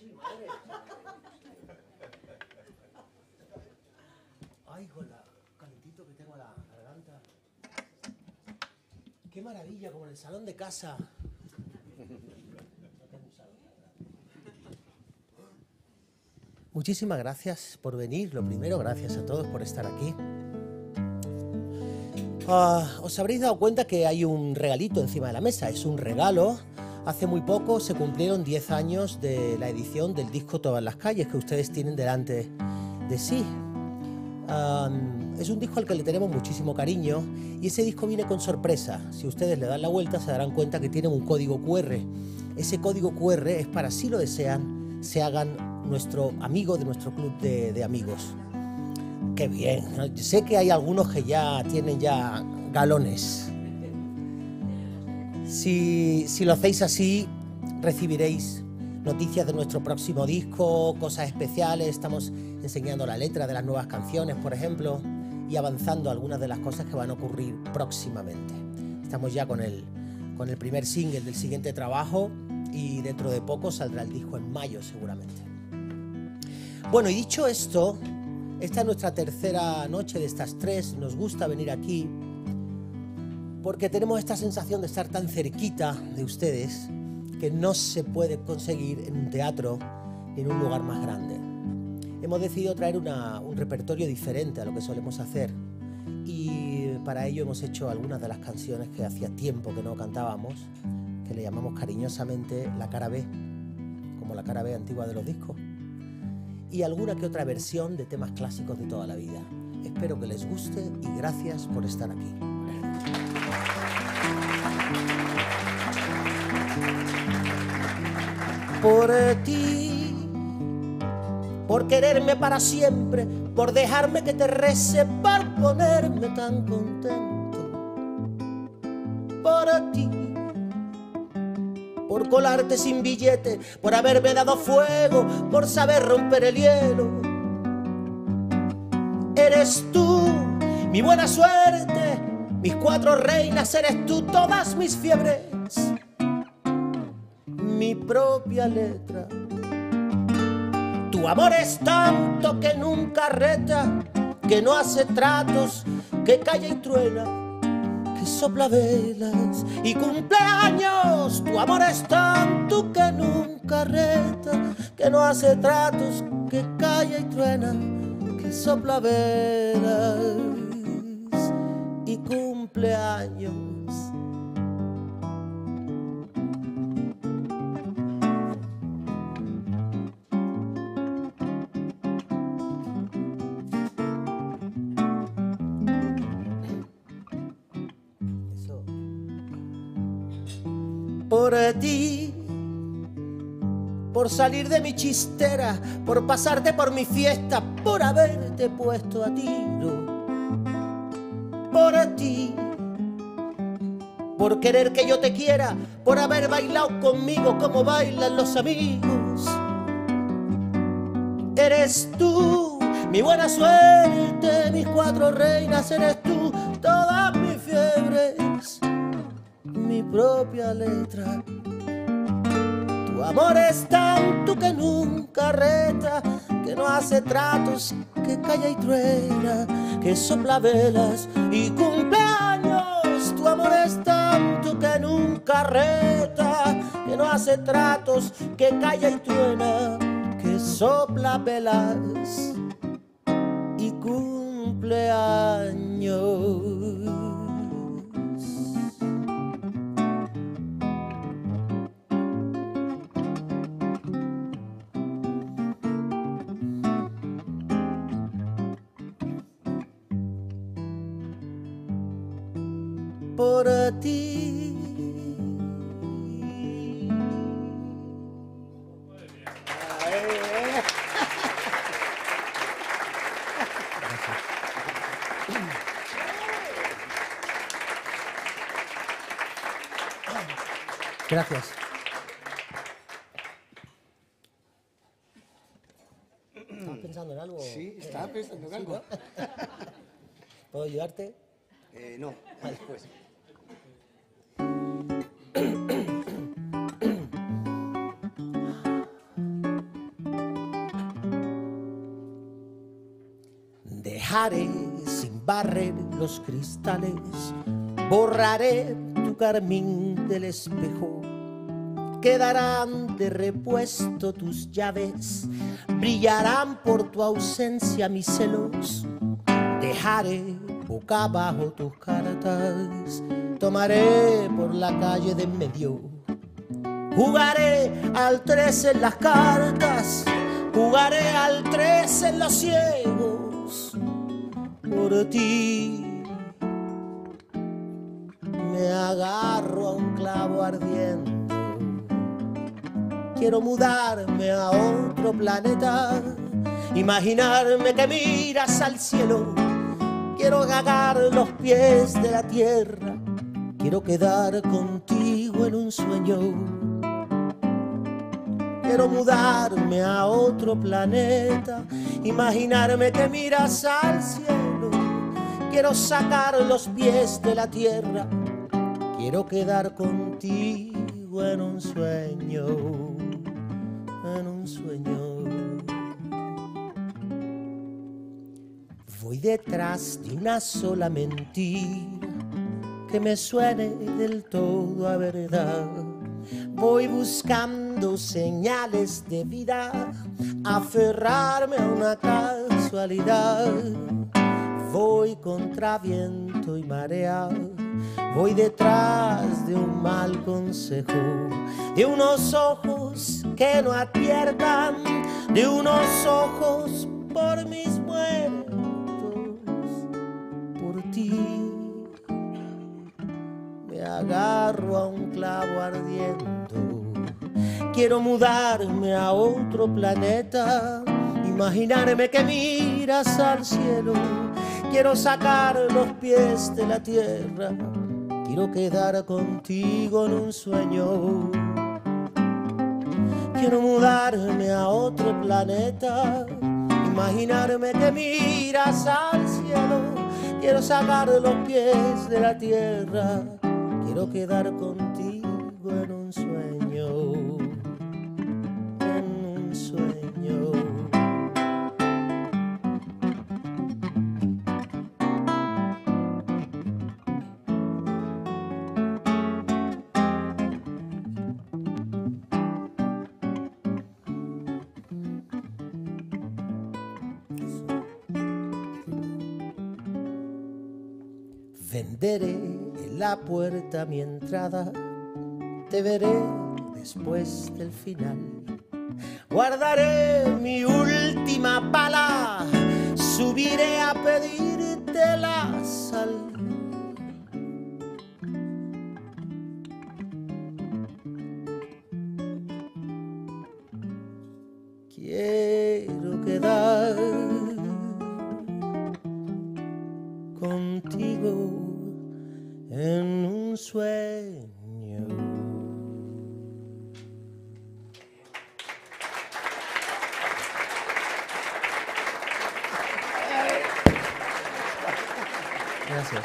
Ay, con la calentito que tengo la garganta. Qué maravilla, como en el salón de casa. Muchísimas gracias por venir. Lo primero, gracias a todos por estar aquí. Os habréis dado cuenta que hay un regalito encima de la mesa. Es un regalo. Hace muy poco se cumplieron 10 años de la edición del disco Todas las calles que ustedes tienen delante de sí. Es un disco al que le tenemos muchísimo cariño y ese disco viene con sorpresa. Si ustedes le dan la vuelta se darán cuenta que tiene un código QR. Ese código QR es para, si lo desean, se hagan nuestro amigo de nuestro club de amigos. ¡Qué bien! Sé que hay algunos que ya tienen ya galones. Si lo hacéis así, recibiréis noticias de nuestro próximo disco, cosas especiales. Estamos enseñando la letra de las nuevas canciones, por ejemplo, y avanzando algunas de las cosas que van a ocurrir próximamente. Estamos ya con el primer single del siguiente trabajo y dentro de poco saldrá el disco en mayo seguramente. Bueno, y dicho esto, esta es nuestra tercera noche de estas 3. Nos gusta venir aquí porque tenemos esta sensación de estar tan cerquita de ustedes que no se puede conseguir en un teatro ni en un lugar más grande. Hemos decidido traer un repertorio diferente a lo que solemos hacer y para ello hemos hecho algunas de las canciones que hacía tiempo que no cantábamos, que le llamamos cariñosamente la cara B, como la cara B antigua de los discos, y alguna que otra versión de temas clásicos de toda la vida. Espero que les guste y gracias por estar aquí. Por ti, por quererme para siempre, por dejarme que te rece, por ponerme tan contento. Por ti, por colarte sin billete, por haberme dado fuego, por saber romper el hielo. Eres tú, mi buena suerte, mis 4 reinas, eres tú, todas mis fiebres, mi propia letra. Tu amor es tanto que nunca reta, que no hace tratos, que calla y truena, que sopla velas y cumpleaños. Tu amor es tanto que nunca reta, que no hace tratos, que calla y truena, que sopla velas y cumpleaños. Por ti, por salir de mi chistera, por pasarte por mi fiesta, por haberte puesto a tiro. Por ti, por querer que yo te quiera, por haber bailado conmigo como bailan los amigos. Eres tú, mi buena suerte, mis 4 reinas, eres tú, todas mis fiebres, mi propia letra. Tu amor es tanto que nunca reta, que no hace tratos, que calla y truena, que sopla velas y cumpleaños. Tu amor es tanto que nunca reta, que no hace tratos, que calla y truena, que sopla velas y cumpleaños. Por ti. Gracias. ¿Estabas pensando en algo? Sí, estaba pensando en algo. ¿No? ¿Puedo ayudarte? No, después. Dejaré sin barrer los cristales, borraré tu carmín del espejo. Quedarán de repuesto tus llaves, brillarán por tu ausencia mis celos. Dejaré boca abajo tus cartas, tomaré por la calle de en medio. Jugaré al 3 en las cartas, jugaré al 3 en los ciegos. Por ti me agarro a un clavo ardiendo. Quiero mudarme a otro planeta, imaginarme que miras al cielo. Quiero agarrar los pies de la tierra, quiero quedar contigo en un sueño. Quiero mudarme a otro planeta, imaginarme que miras al cielo. Quiero sacar los pies de la tierra, quiero quedar contigo en un sueño, en un sueño. Voy detrás de una sola mentira que me suene del todo a verdad. Voy buscando señales de vida, aferrarme a una casualidad. Voy contra viento y marea, voy detrás de un mal consejo, de unos ojos que no adviertan, de unos ojos por mis muertos, por ti. Me agarro a un clavo ardiendo. Quiero mudarme a otro planeta, imaginarme que miras al cielo. Quiero sacar los pies de la tierra, quiero quedar contigo en un sueño. Quiero mudarme a otro planeta, imaginarme que miras al cielo. Quiero sacar los pies de la tierra, quiero quedar contigo en un sueño, en un sueño. Venderé en la puerta mi entrada, te veré después del final. Guardaré mi última pala, subiré a pedirte la sal. Quiero quedar contigo en un sueño. Gracias.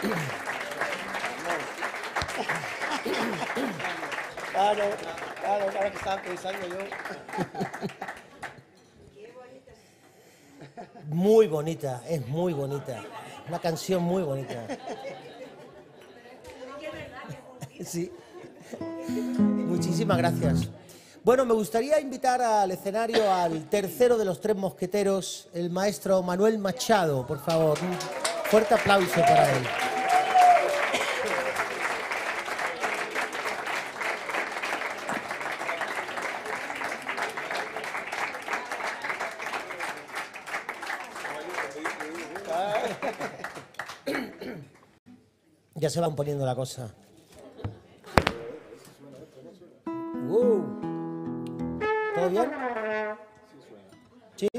Claro que estaba pensando yo. Muy bonita, es muy bonita. Una canción muy bonita. Sí. Muchísimas gracias. Bueno, me gustaría invitar al escenario al tercero de los tres mosqueteros, el maestro Manuel Machado, por favor. Un fuerte aplauso para él. Ya se van poniendo la cosa. ¿Todo bien? ¿Sí?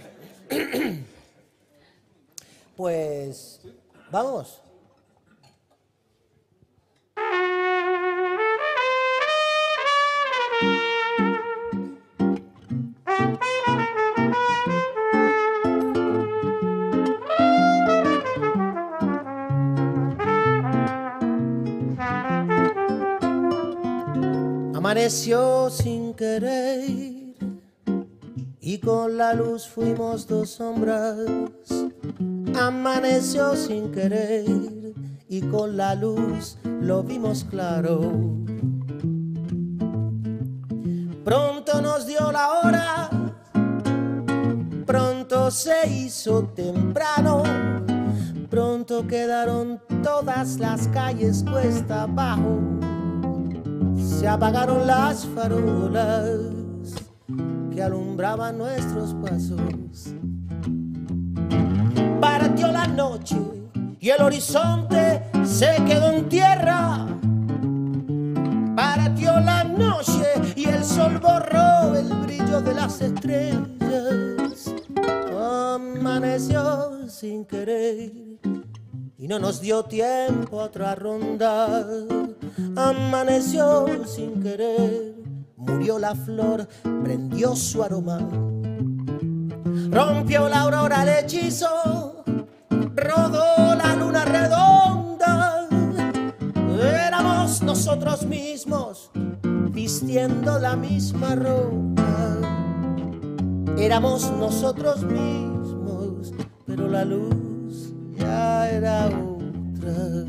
Pues vamos. Amaneció sin querer y con la luz fuimos dos sombras Amaneció sin querer y con la luz lo vimos claro. Pronto nos dio la hora, pronto se hizo temprano, pronto quedaron todas las calles cuesta abajo. Se apagaron las farolas que alumbraban nuestros pasos. Partió la noche y el horizonte se quedó en tierra. Partió la noche y el sol borró el brillo de las estrellas. Amaneció sin querer y no nos dio tiempo a otra ronda. Amaneció sin querer, murió la flor, prendió su aroma. Rompió la aurora el hechizo, rodó la luna redonda. Éramos nosotros mismos, vistiendo la misma ropa. Éramos nosotros mismos, pero la luz ya era otra.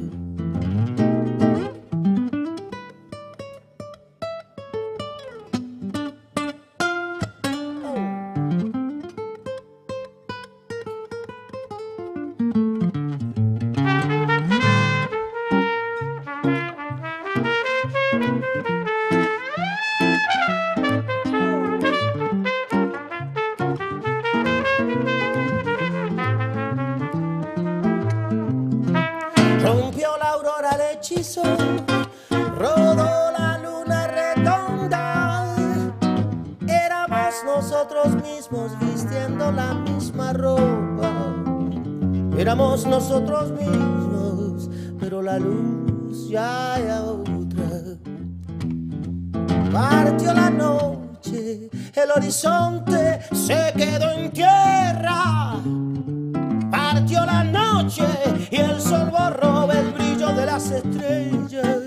Rompió la aurora el hechizo, rodó la luna redonda. Éramos nosotros mismos vistiendo la misma ropa. Éramos nosotros mismos, pero la luz ya era otra. Partió la noche, el horizonte se quedó en tierra. Partió la noche y el sol borró el brillo de las estrellas.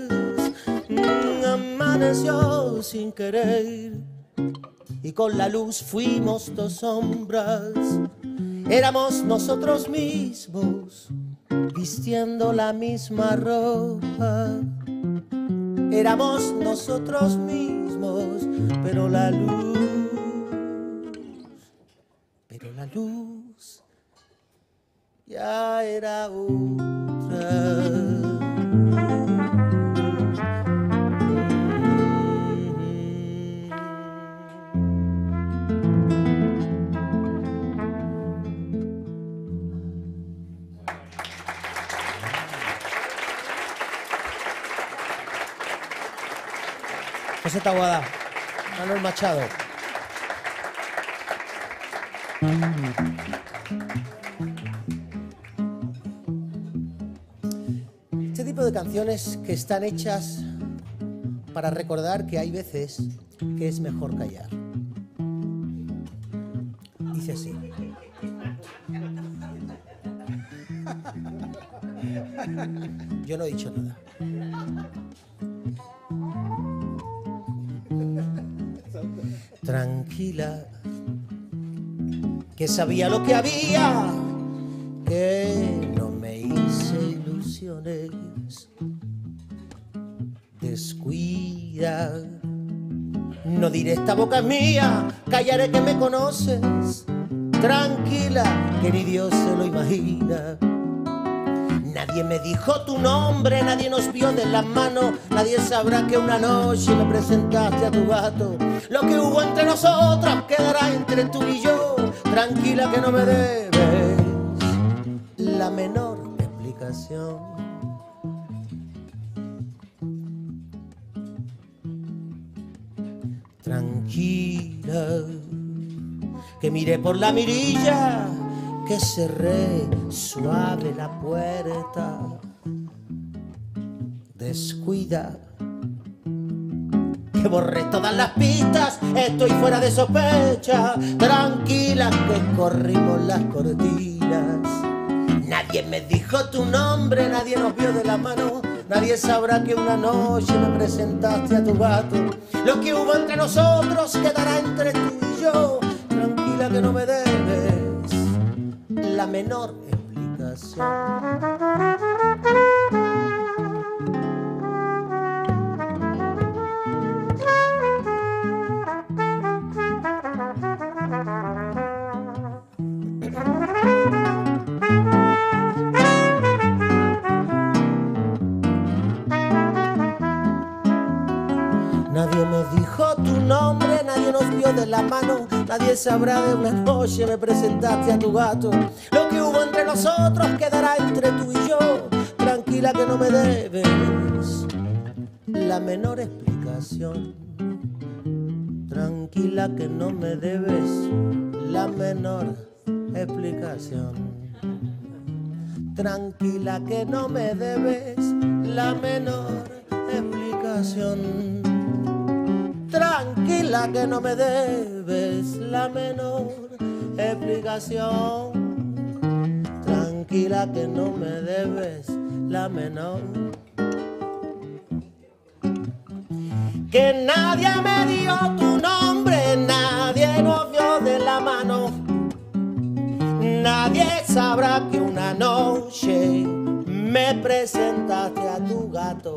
Amaneció sin querer y con la luz fuimos dos sombras. Éramos nosotros mismos vistiendo la misma ropa. Éramos nosotros mismos, pero la luz ya era otra. José Taboada, Manuel Machado. Este tipo de canciones que están hechas para recordar que hay veces que es mejor callar. Dice así. Yo no he dicho nada. Tranquila, que sabía lo que había, que no me hice ilusiones. Descuida, no diré esta boca es mía, callaré que me conoces. Tranquila, que ni Dios se lo imagina. Nadie me dijo tu nombre, nadie nos vio de la mano, nadie sabrá que una noche me presentaste a tu gato. Lo que hubo entre nosotros quedará entre tú y yo. Tranquila que no me debes la menor explicación. Tranquila, que miré por la mirilla, que cerré suave la puerta. Descuida, que borré todas las pistas, estoy fuera de sospecha. Tranquila, que corrimos las cortinas. Nadie me dijo tu nombre, nadie nos vio de la mano, nadie sabrá que una noche me presentaste a tu gato. Lo que hubo entre nosotros quedará entre tú y yo. Tranquila que no me debes la menor explicación. Nadie me dijo tu nombre, nadie nos vio de la mano, nadie sabrá de una noche me presentaste a tu gato. Lo que hubo entre nosotros quedará entre tú y yo. Tranquila que no me debes la menor explicación. Tranquila que no me debes la menor explicación. Tranquila que no me debes la menor explicación. Tranquila que no me debes la menor explicación. Tranquila que no me debes la menor. Que nadie me dio tu nombre, nadie nos vio de la mano. Nadie sabrá que una noche me presentaste a tu gato.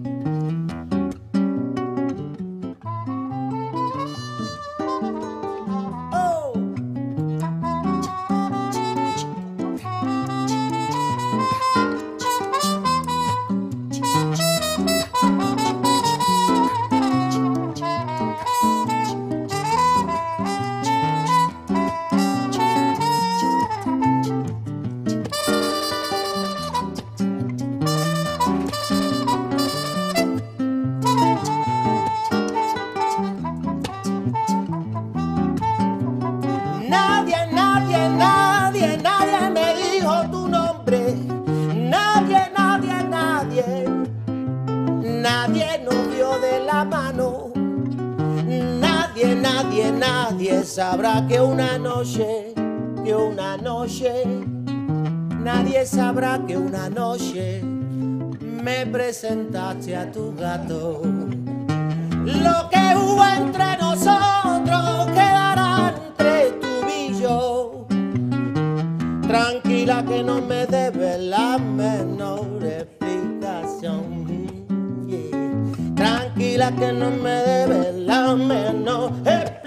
Nadie sabrá que una noche, nadie sabrá que una noche me presentaste a tu gato. Lo que hubo entre nosotros quedará entre tú y yo. Tranquila que no me debes la menor explicación. Tranquila que no me debes la menor explicación.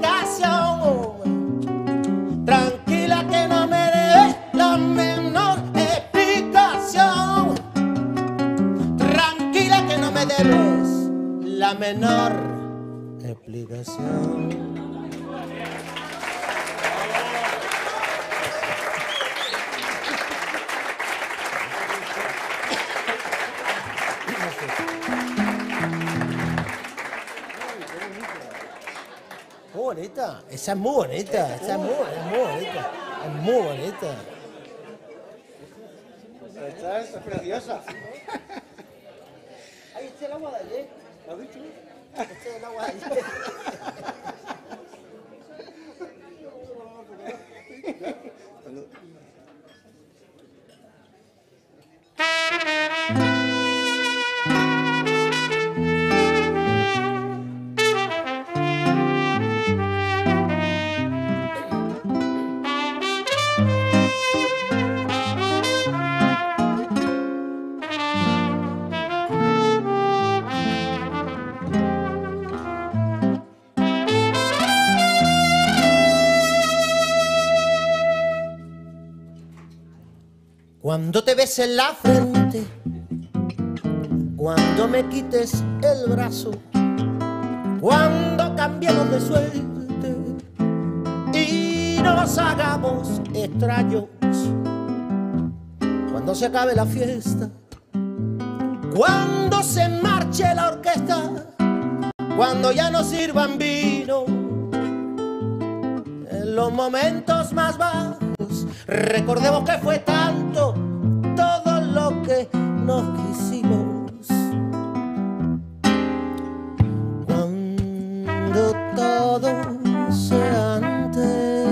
Tranquila que no me debes la menor explicación. Tranquila que no me debes la menor explicación. Muy bonita, esa es muy bonita, esa es muy bonita, es muy bonita. Esta es preciosa. Ahí está el agua de ayer. ¿Lo has dicho? Este es el agua de ayer. Cuando te beses en la frente, cuando me quites el brazo, cuando cambiemos de suerte y nos hagamos extraños, cuando se acabe la fiesta, cuando se marche la orquesta, cuando ya no sirvan vino, en los momentos más bajos recordemos que fue tanto todo lo que nos quisimos. Cuando todo sea antes,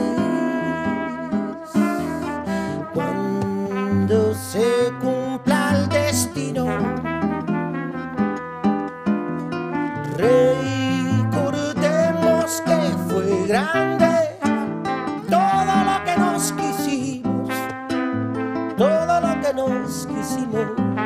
cuando se cumpla el destino, recordemos que fue grande todo lo que nos quisimos. Todo nos quisimos.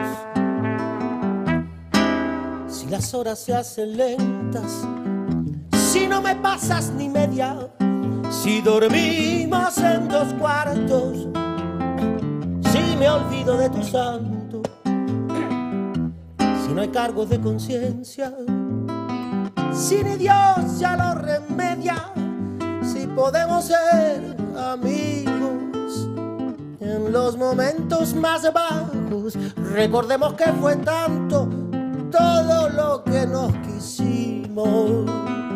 Si las horas se hacen lentas, si no me pasas ni media, si dormimos en 2 cuartos, si me olvido de tu santo, si no hay cargos de conciencia, si ni Dios ya lo remedia, si podemos ser amigos en los momentos más bajos, recordemos que fue tanto todo lo que nos quisimos.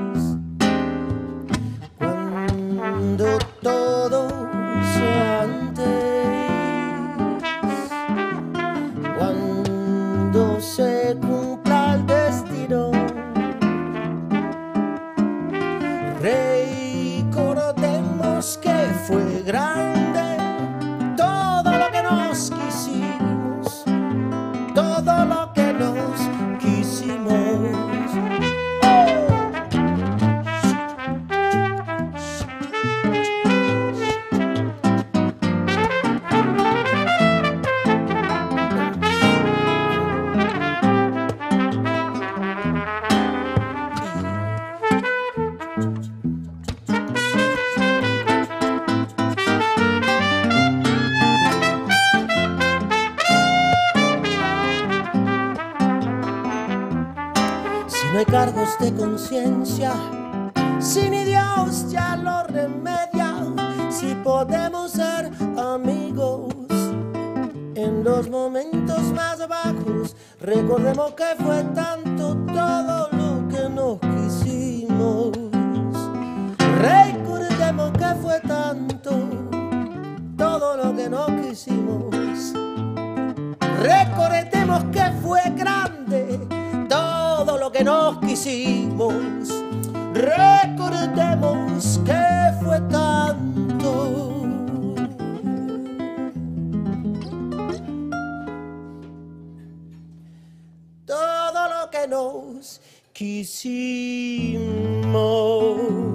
Cuando todo sea antes, cuando se cumpla el destino, recordemos que fue grande todo lo que nos quisimos, todo lo que nos quisimos. No hay cargos de conciencia, si ni Dios ya lo remedia, si podemos ser amigos en los momentos más bajos, recordemos que fue tanto todo lo que nos quisimos. Recordemos que fue tanto todo lo que nos quisimos. Recordemos que fue grande todo lo que nos quisimos. Recordemos que fue tanto todo lo que nos quisimos.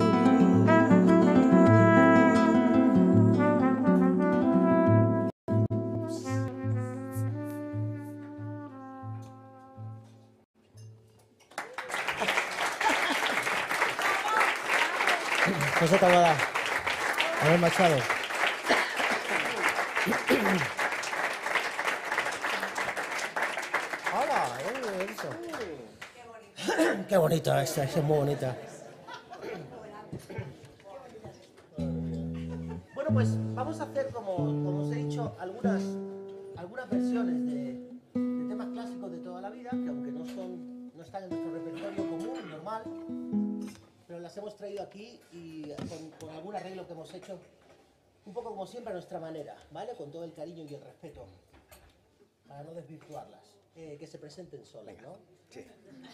José Taboada, Manuel Machado. Hola, eso. Qué bonita esta, es muy bonita. Bueno, pues vamos a hacer, como os he dicho, algunas versiones de temas clásicos de toda la vida, que aunque no están en nuestro repertorio común, normal, pero las hemos traído aquí y con algún arreglo que hemos hecho, un poco como siempre a nuestra manera, ¿vale? Con todo el cariño y el respeto, para no desvirtuarlas. Que se presenten solas, ¿no? Sí.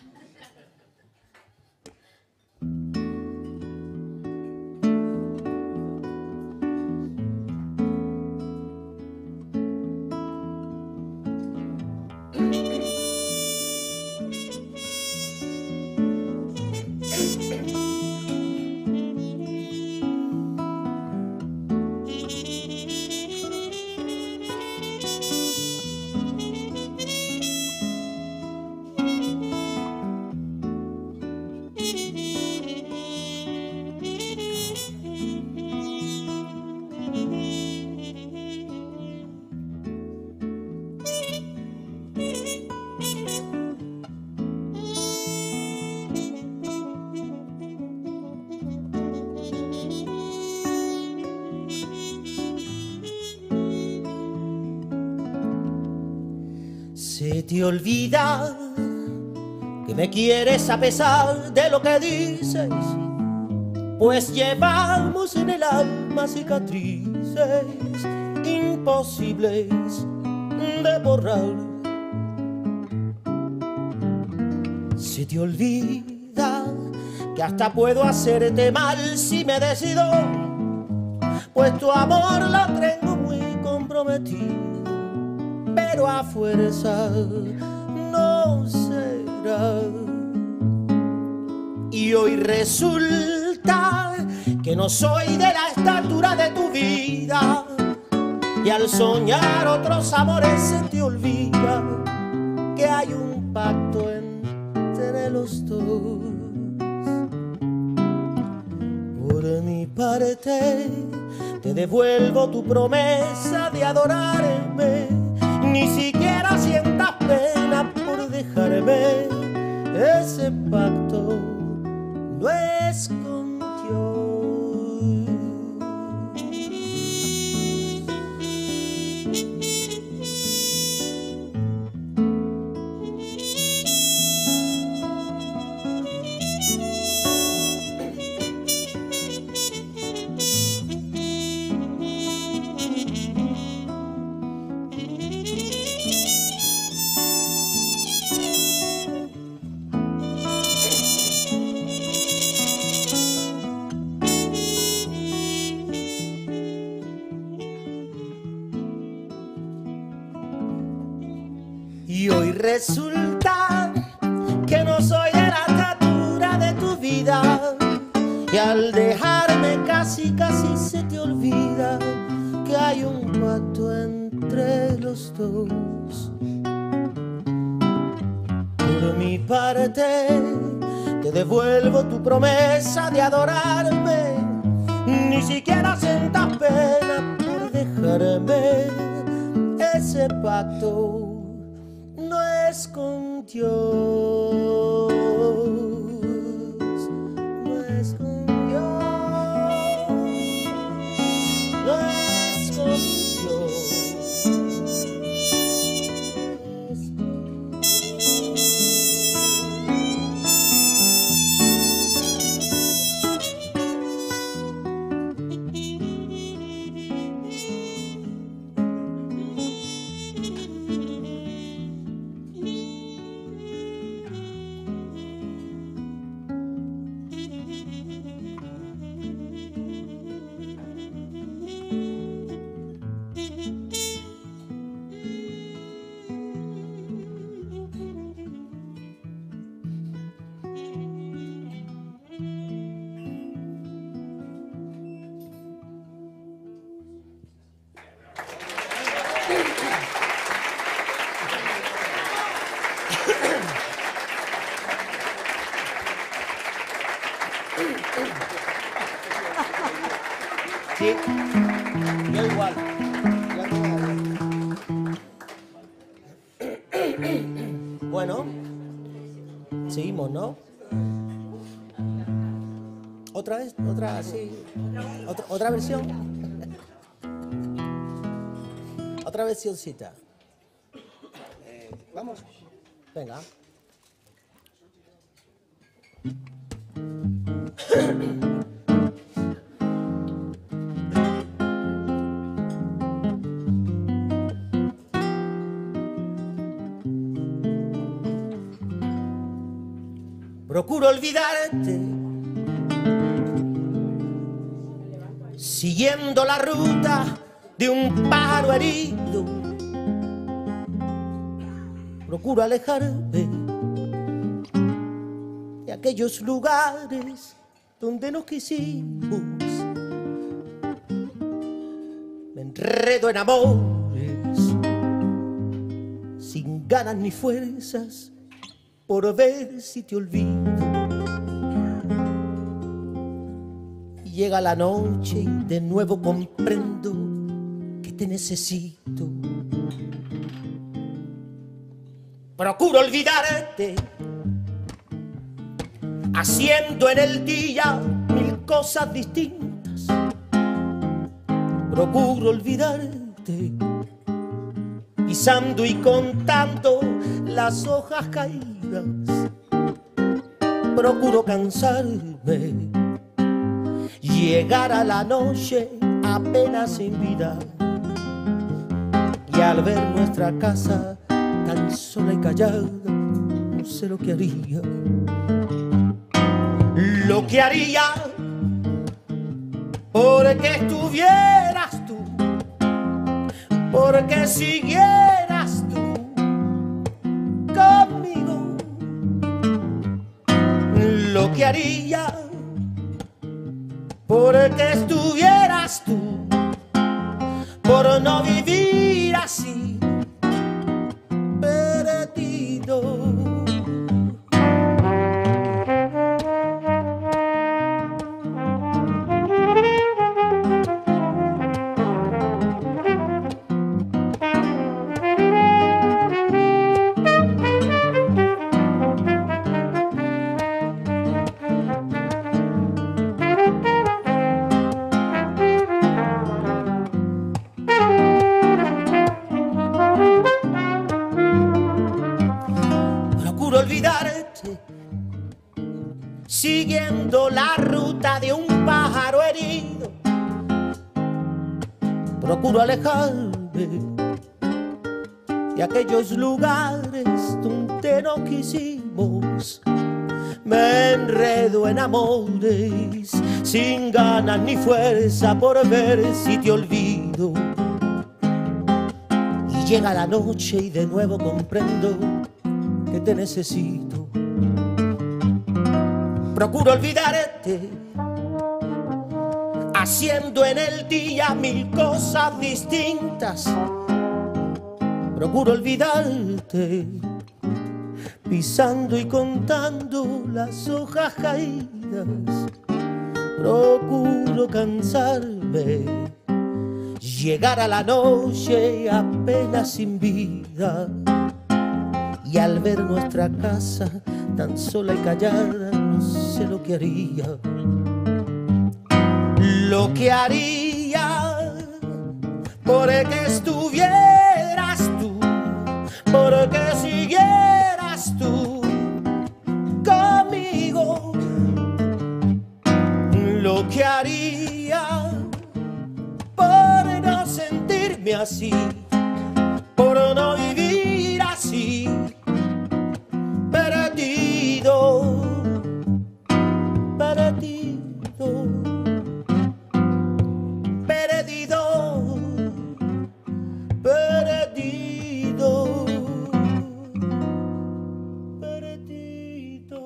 Se te olvida que me quieres a pesar de lo que dices, pues llevamos en el alma cicatrices imposibles de borrar. Se te olvida que hasta puedo hacerte mal si me decido, pues tu amor lo tengo muy comprometido, pero a fuerza no será. Y hoy resulta que no soy de la estatura de tu vida, y al soñar otros amores se te olvida que hay un pacto entre los dos. Por mi parte te devuelvo tu promesa de adorarme, ni siquiera sientas pena por dejarme, ese pacto no es con Dios. Y hoy resulta que no soy de la estatura de tu vida, y al dejarme casi se te olvida que hay un pacto entre los dos. Por mi parte te devuelvo tu promesa de adorarme, ni siquiera sientas pena por dejarme, ese pacto no es con Dios, no es con Dios, no es con Dios, no es con Sí, yo igual. Bueno, seguimos, ¿no? Otra vez, otra versión. Otra versioncita. Vamos. Venga. Procuro olvidarte, siguiendo la ruta de un pájaro herido. Procuro alejarme de aquellos lugares donde nos quisimos. Me enredo en amores sin ganas ni fuerzas por ver si te olvido. Y llega la noche y de nuevo comprendo que te necesito. Procuro olvidarte, haciendo en el día mil cosas distintas. Procuro olvidarte, pisando y contando las hojas caídas. Procuro cansarme, llegar a la noche apenas sin vida, y al ver nuestra casa tan sola y callada, no sé lo que haría. Lo que haría porque estuvieras tú, porque siguieras tú conmigo. Lo que haría porque estuvieras tú, por no vivir así, perdido. Olvidarte, siguiendo la ruta de un pájaro herido. Procuro alejarme de aquellos lugares donde no quisimos. Me enredo en amores sin ganas ni fuerza por ver si te olvido. Y llega la noche y de nuevo comprendo que te necesito. Procuro olvidarte, haciendo en el día mil cosas distintas. Procuro olvidarte, pisando y contando las hojas caídas. Procuro cansarme, llegar a la noche apenas sin vida. Y al ver nuestra casa tan sola y callada, no sé lo que haría. Lo que haría porque estuvieras tú, porque siguieras tú conmigo. Lo que haría por no sentirme así, por no vivir así. Perdido, perdido, perdido, perdido, perdido.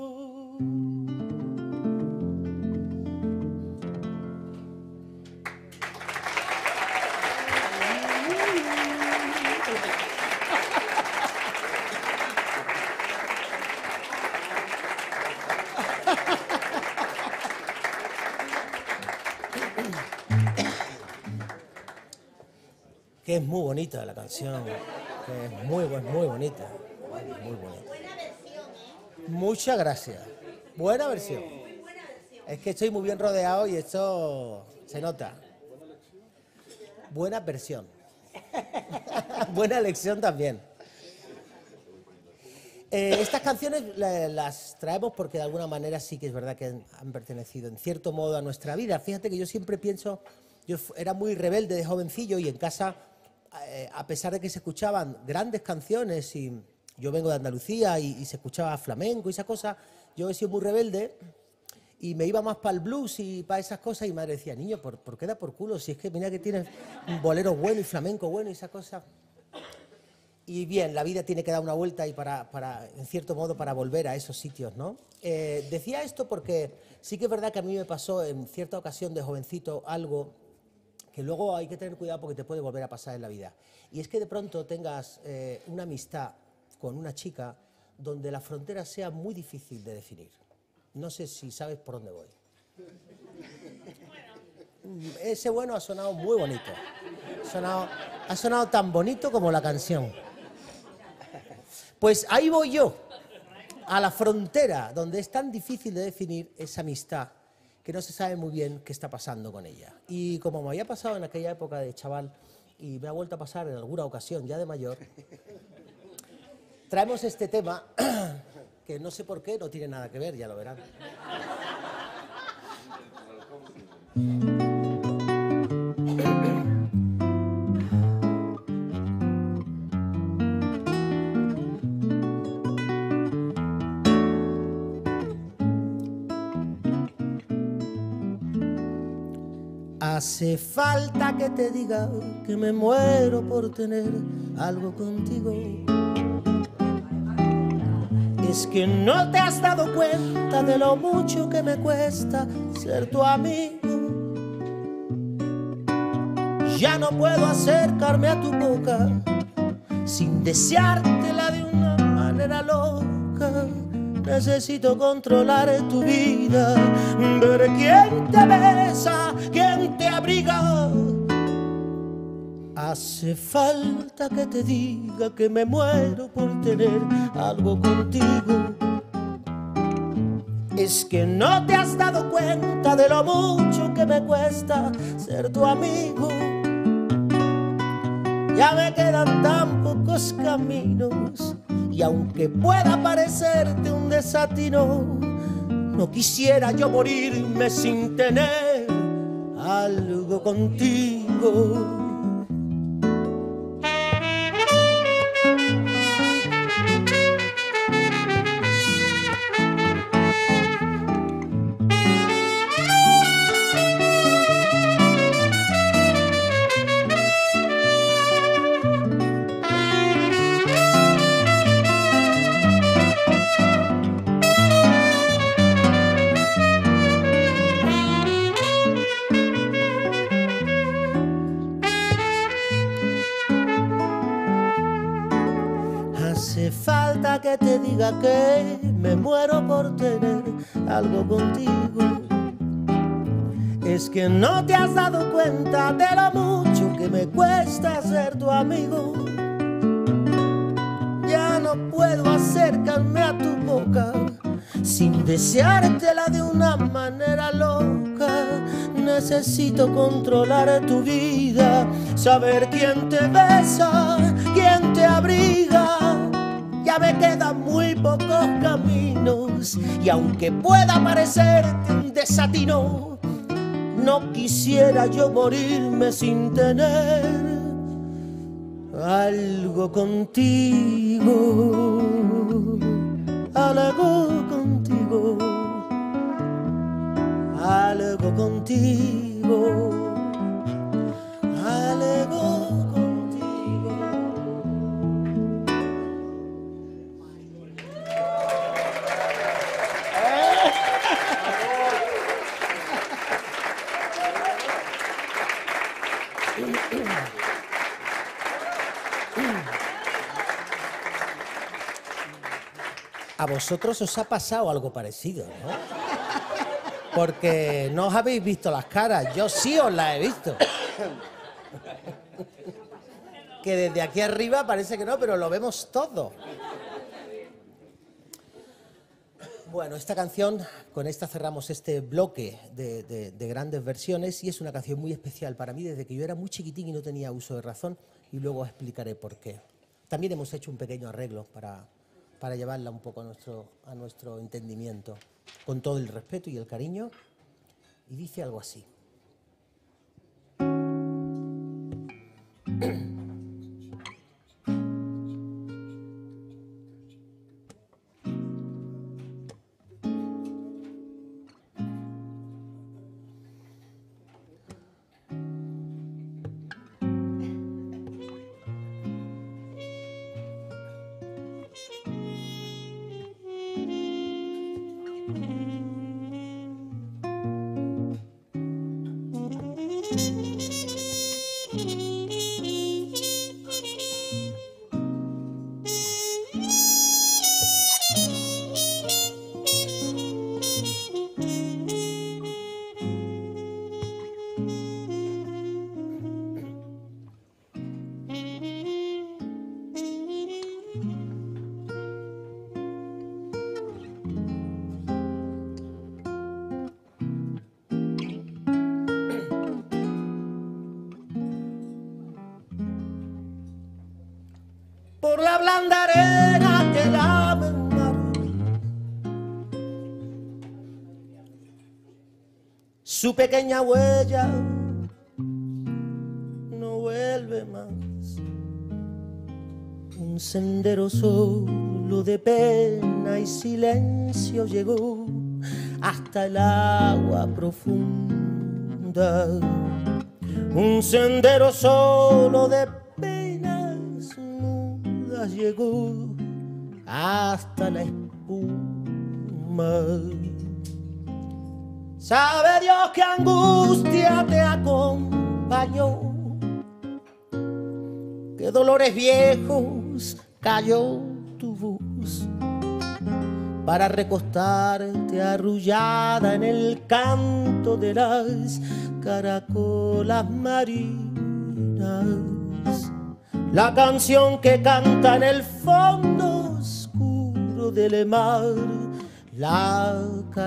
Que es muy bonita la canción, que es muy bonita, muy bonita. Buena versión, ¿eh? Muchas gracias. Buena versión. Muy buena versión. Es que estoy muy bien rodeado y esto se nota. Buena versión. Buena elección también. Estas canciones las traemos porque de alguna manera sí que es verdad que han pertenecido en cierto modo a nuestra vida. Fíjate que yo siempre pienso, yo era muy rebelde de jovencillo y en casa, a pesar de que se escuchaban grandes canciones y yo vengo de Andalucía y se escuchaba flamenco y esas cosas, yo he sido muy rebelde y me iba más para el blues y para esas cosas y mi madre decía, niño, ¿por qué da por culo? Si es que mira que tienes un bolero bueno y flamenco bueno y esas cosas. Y bien, la vida tiene que dar una vuelta y en cierto modo para volver a esos sitios, ¿no? Decía esto porque sí que es verdad que a mí me pasó en cierta ocasión de jovencito algo que luego hay que tener cuidado porque te puede volver a pasar en la vida. Y es que de pronto tengas una amistad con una chica donde la frontera sea muy difícil de definir. No sé si sabes por dónde voy. Ese bueno ha sonado muy bonito. Ha sonado tan bonito como la canción. Pues ahí voy yo, a la frontera, donde es tan difícil de definir esa amistad que no se sabe muy bien qué está pasando con ella. Y como me había pasado en aquella época de chaval y me ha vuelto a pasar en alguna ocasión ya de mayor, traemos este tema que no sé por qué no tiene nada que ver, ya lo verán. Hace falta que te diga que me muero por tener algo contigo. Es que no te has dado cuenta de lo mucho que me cuesta ser tu amigo. Ya no puedo acercarme a tu boca sin deseártela de una manera loca. Necesito controlar tu vida, ver quién te besa, quién te abriga. Hace falta que te diga que me muero por tener algo contigo. Es que no te has dado cuenta de lo mucho que me cuesta ser tu amigo. Ya me quedan tan pocos caminos y aunque pueda parecerte un desatino, no quisiera yo morirme sin tener algo contigo. Hace falta que te diga que me muero por tener algo contigo. Es que no te has dado cuenta de lo mucho que me cuesta ser tu amigo. Ya no puedo acercarme a tu boca sin deseártela de una manera loca. Necesito controlar tu vida, saber quién te besa, quién te abriga. Ya me quedan muy pocos caminos y aunque pueda parecerte un desatino, no quisiera yo morirme sin tener algo contigo, algo contigo, algo contigo, algo contigo. A vosotros os ha pasado algo parecido, ¿no? Porque no os habéis visto las caras, yo sí os las he visto. Que desde aquí arriba parece que no, pero lo vemos todo. Bueno, esta canción, con esta cerramos este bloque de grandes versiones y es una canción muy especial para mí desde que yo era muy chiquitín y no tenía uso de razón y luego os explicaré por qué. También hemos hecho un pequeño arreglo para llevarla un poco a nuestro entendimiento, con todo el respeto y el cariño, y dice algo así. Por la blanda arena que lava el mar, su pequeña huella no vuelve más. Un sendero solo de pena y silencio llegó hasta el agua profunda. Un sendero solo de penas mudas llegó hasta la espuma. Sabe Dios qué angustia te acompañó qué dolores viejos cayó tu voz para recostarte arrullada en el canto de las caracolas marinas. La canción que canta en el fondo oscuro del mar, la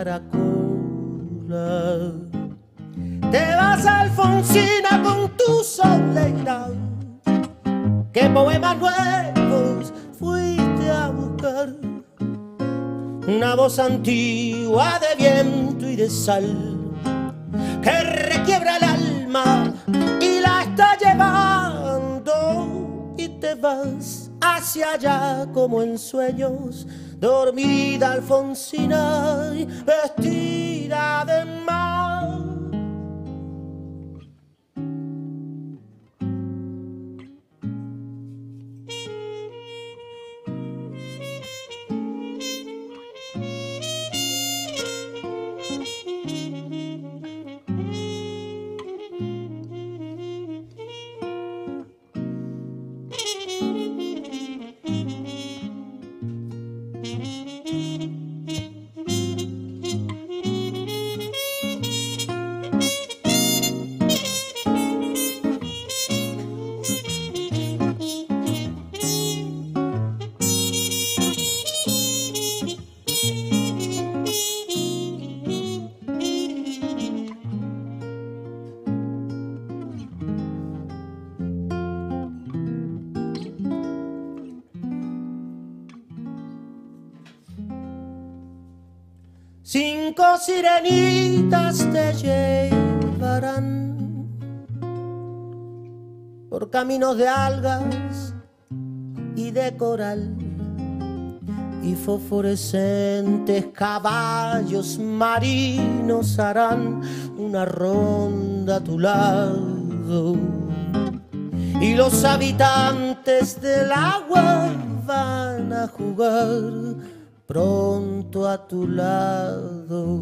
caracola. Te vas, Alfonsina, con tu soledad. ¿Qué poemas nuevos fuiste a buscar? Una voz antigua de viento y de sal que requiebra el alma y la está llevando, y te vas hacia allá como en sueños, dormida Alfonsina, vestida de mar. Cinco sirenitas te llevarán por caminos de algas y de coral, y fosforescentes caballos marinos harán una ronda a tu lado, y los habitantes del agua van a jugar pronto a tu lado.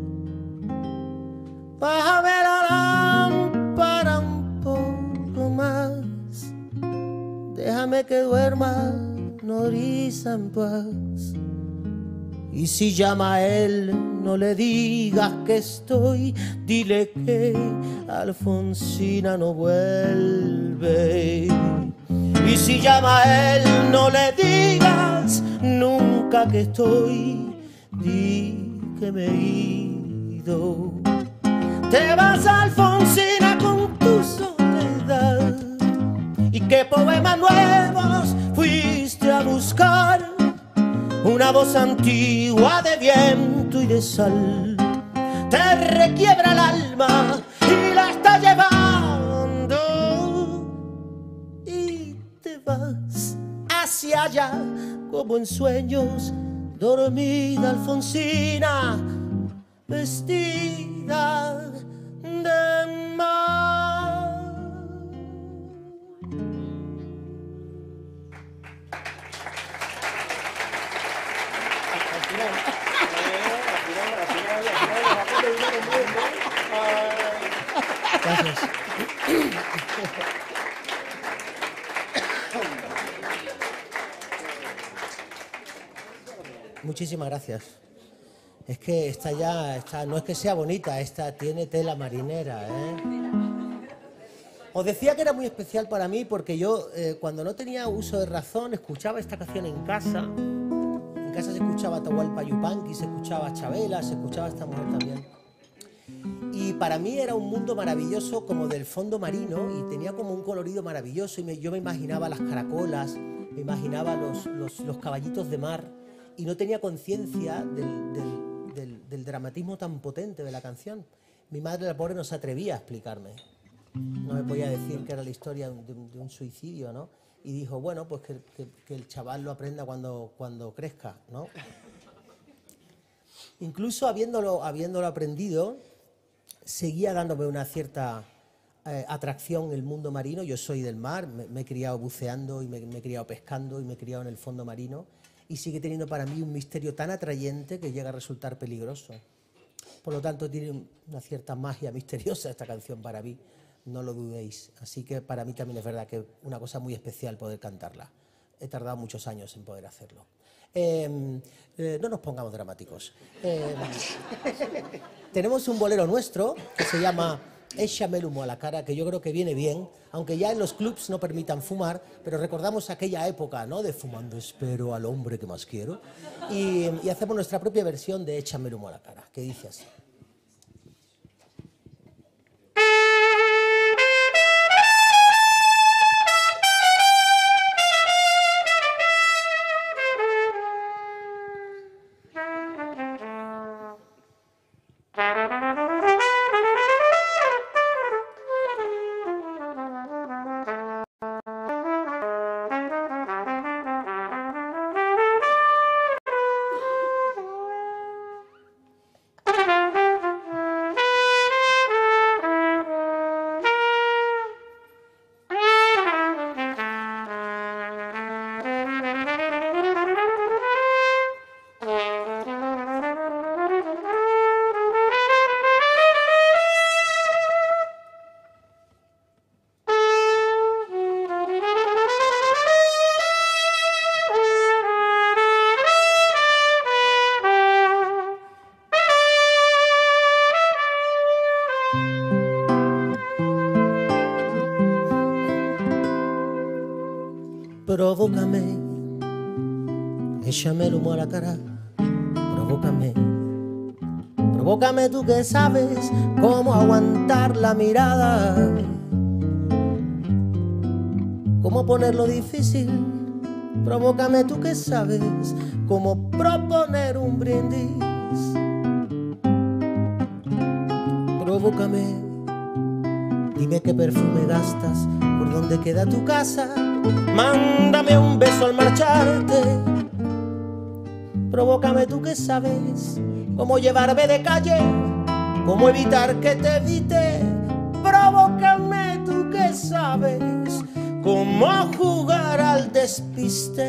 Bájame la lámpara un poco más, déjame que duerma nodriza en paz. Y si llama a él, no le digas que estoy, dile que Alfonsina no vuelve. Y si llama a él, no le digas nunca que estoy, di que me he ido. Te vas, Alfonsina, con tu soledad, y qué poemas nuevos fuiste a buscar. Una voz antigua de viento y de sal te requiebra el alma y la está llevando, y te vas hacia allá como en sueños, dormida Alfonsina, vestida de mar. Gracias. Muchísimas gracias. Es que esta ya, no es que sea bonita, esta tiene tela marinera, ¿eh? Os decía que era muy especial para mí porque yo, cuando no tenía uso de razón, escuchaba esta canción en casa. En casa se escuchaba Atahualpa Yupanqui, se escuchaba Chabela, se escuchaba esta mujer también. Y para mí era un mundo maravilloso como del fondo marino, y tenía como un colorido maravilloso, y yo me imaginaba las caracolas, me imaginaba los caballitos de mar, y no tenía conciencia del dramatismo tan potente de la canción. Mi madre, la pobre, no se atrevía a explicarme. No me podía decir que era la historia de un suicidio, ¿no? Y dijo, bueno, pues que el chaval lo aprenda cuando crezca, ¿no? Incluso habiéndolo aprendido, seguía dándome una cierta atracción el mundo marino. Yo soy del mar, me he criado buceando, y me he criado pescando, y me he criado en el fondo marino, y sigue teniendo para mí un misterio tan atrayente que llega a resultar peligroso. Por lo tanto, tiene una cierta magia misteriosa esta canción para mí, no lo dudéis. Así que para mí también es verdad que una cosa muy especial poder cantarla. He tardado muchos años en poder hacerlo. No nos pongamos dramáticos. Tenemos un bolero nuestro que se llama Échame el humo a la cara, que yo creo que viene bien, aunque ya en los clubs no permitan fumar, pero recordamos aquella época, ¿no?, de fumando espero al hombre que más quiero, y hacemos nuestra propia versión de Échame el humo a la cara, que dice así. Provócame, échame el humo a la cara, provócame, provócame tú que sabes cómo aguantar la mirada, cómo ponerlo difícil, provócame tú que sabes cómo proponer un brindis, provócame, dime qué perfume gastas, por dónde queda tu casa. Mándame un beso al marcharte. Provócame tú que sabes cómo llevarme de calle, cómo evitar que te evite. Provócame tú que sabes cómo jugar al despiste.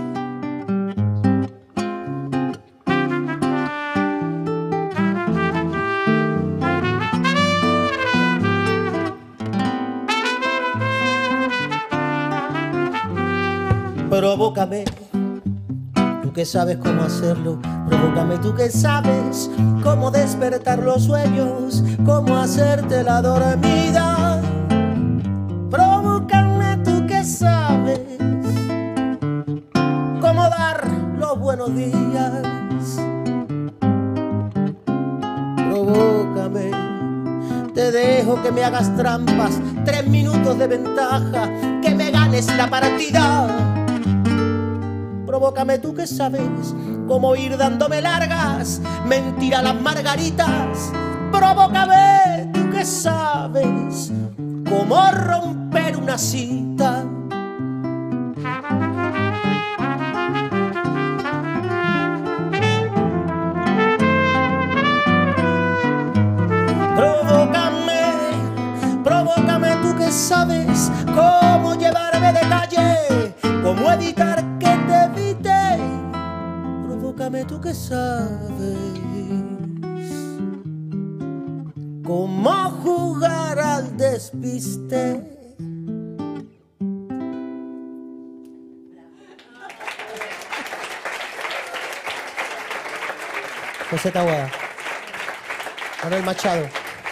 Provócame, tú que sabes cómo hacerlo. Provócame, tú que sabes cómo despertar los sueños, cómo hacerte la dormida. Provócame, tú que sabes cómo dar los buenos días. Provócame, te dejo que me hagas trampas, 3 minutos de ventaja, que me ganes la partida. Provócame tú que sabes cómo ir dándome largas, mentira las margaritas. Provócame tú que sabes cómo romper una cita. Provócame, provócame tú que sabes cómo llevarme de calle, cómo evitar que te evite. Provócame tú que sabes cómo jugar al despiste. José Taboada, Manuel Machado.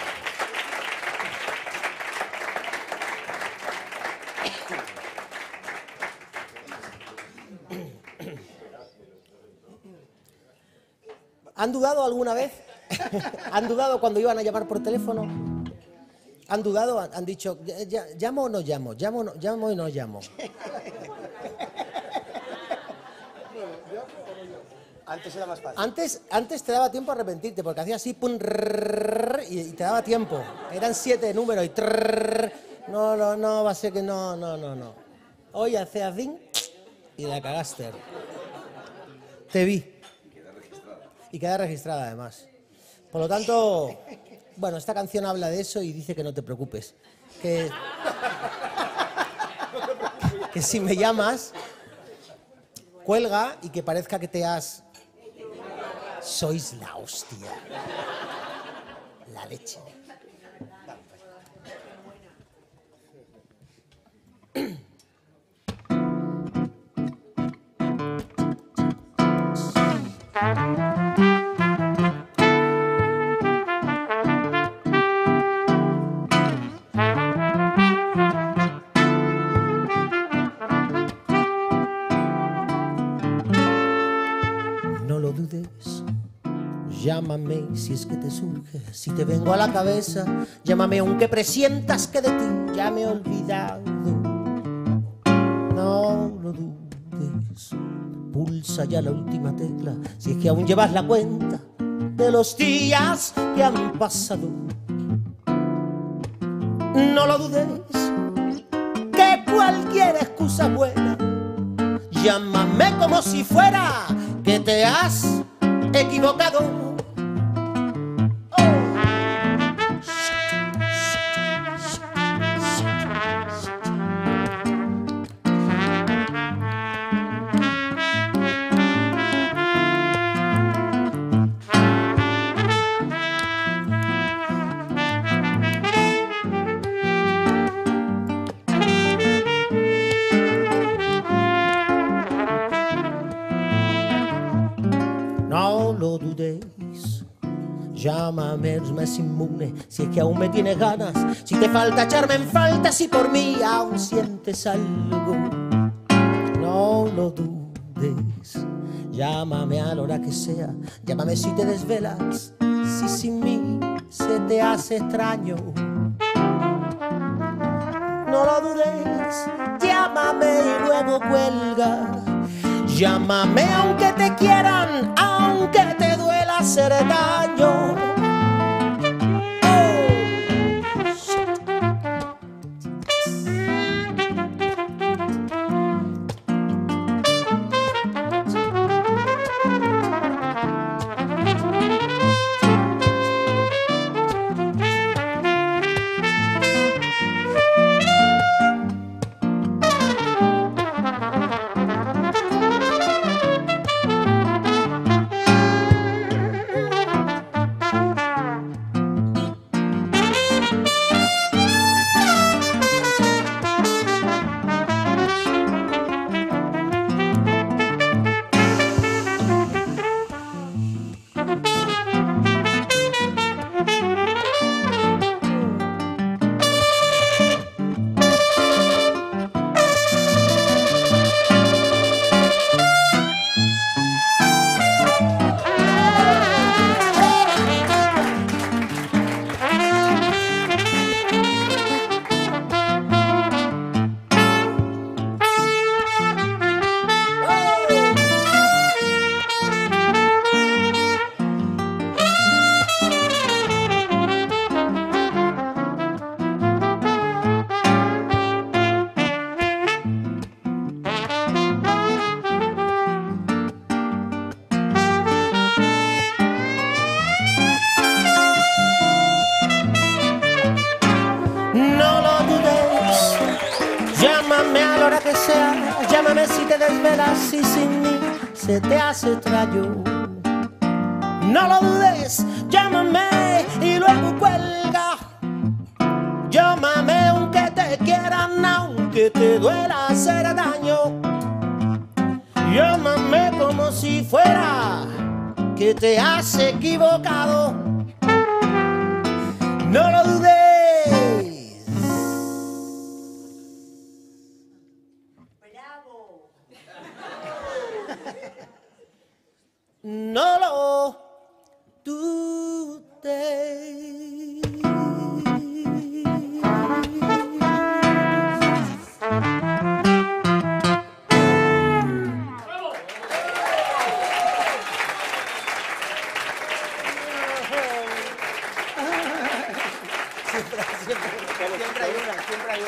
¿Han dudado alguna vez? ¿Han dudado cuando iban a llamar por teléfono? ¿Han dudado? ¿Han dicho, llamo o no llamo? ¿Llamo y no llamo? Antes era más fácil. Antes te daba tiempo a arrepentirte, porque hacía así, pum, y te daba tiempo. Eran 7 números y no, va a ser que no. Hoy hace así y la cagaste. Te vi. Y queda registrada además. Por lo tanto, bueno, esta canción habla de eso y dice que no te preocupes. Que si me llamas, cuelga y que parezca que te has... Sois la hostia. La leche. No lo dudes, llámame si es que te surge, si te vengo a la cabeza, llámame aunque presientas que de ti ya me he olvidado. No lo dudes, pulsa ya la última tecla, si es que aún llevas la cuenta de los días que han pasado. No lo dudes, que cualquier excusa es buena, llámame como si fuera que te has equivocado. No lo dudéis, llámame, me es inmune, si es que aún me tienes ganas, si te falta echarme en falta, si por mí aún sientes algo. No lo dudes, llámame a la hora que sea, llámame si te desvelas, si sin mí se te hace extraño. No lo dudes, llámame y luego cuelga. Llámame aunque te quieran, aunque te duela hacer daño. Llámame a la hora que sea, llámame si te desvelas y sin mí se te hace extraño. No lo dudes, llámame y luego cuelga. Llámame aunque te quieran, aunque te duela hacer daño. Llámame como si fuera que te has equivocado. No lo dudes. No lo dudes. Siempre hay una.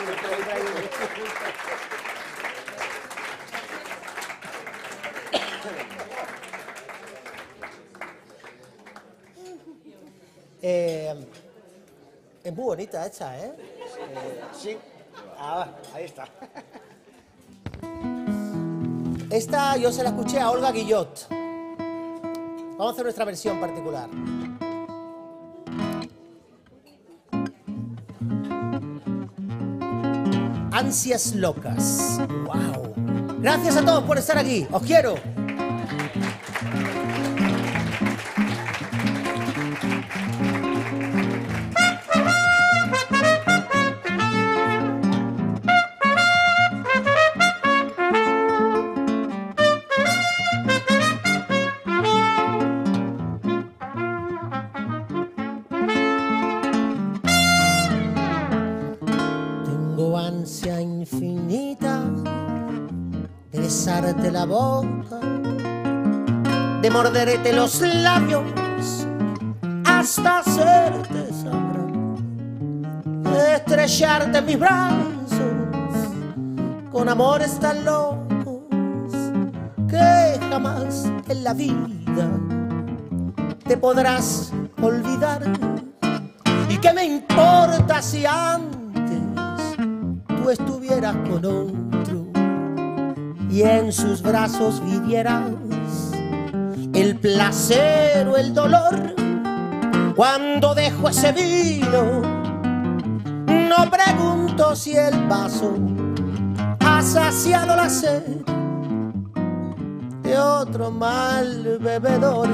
Es muy bonita esta, ¿eh? Sí. Ah, ahí está. Esta yo se la escuché a Olga Guillot. Vamos a hacer nuestra versión particular. Ansias locas. ¡Wow! Gracias a todos por estar aquí. ¡Os quiero! besarte la boca, de morderte los labios hasta hacerte sangrar, de estrellarte en mis brazos con amores tan locos que jamás en la vida te podrás olvidar. ¿Y qué me importa si antes tú estuvieras con otro y en sus brazos vivieras el placer o el dolor? Cuando dejo ese vino, no pregunto si el vaso ha saciado la sed de otro mal bebedor.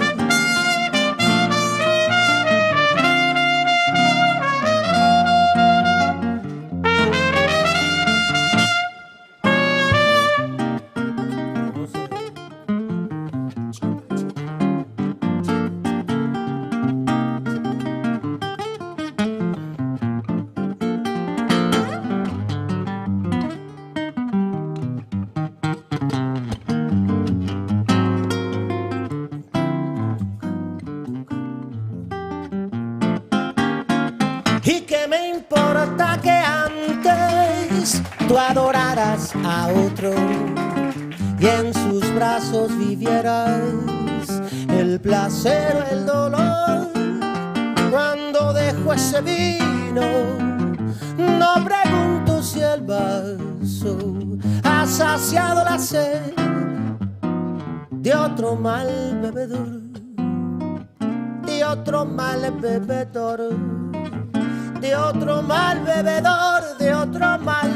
¿Y qué me importa que antes tú adoraras a otro y en sus brazos vivieras el placer o el dolor? Cuando dejo ese vino, no pregunto si el vaso ha saciado la sed de otro mal bebedor, de otro mal bebedor, de otro mal bebedor, de otro mal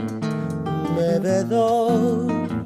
bebedor.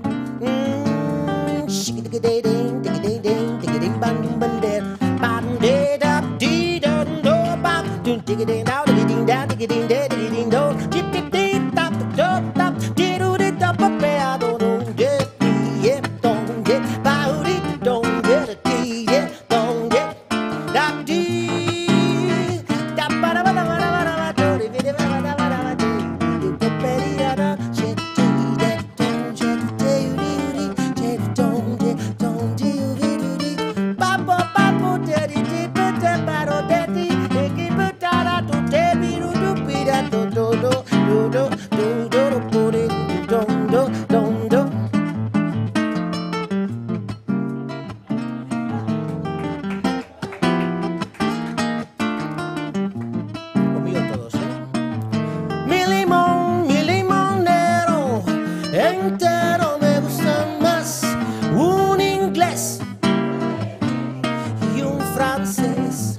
Conmigo todos, mi limonero entero me gusta más un inglés y un francés.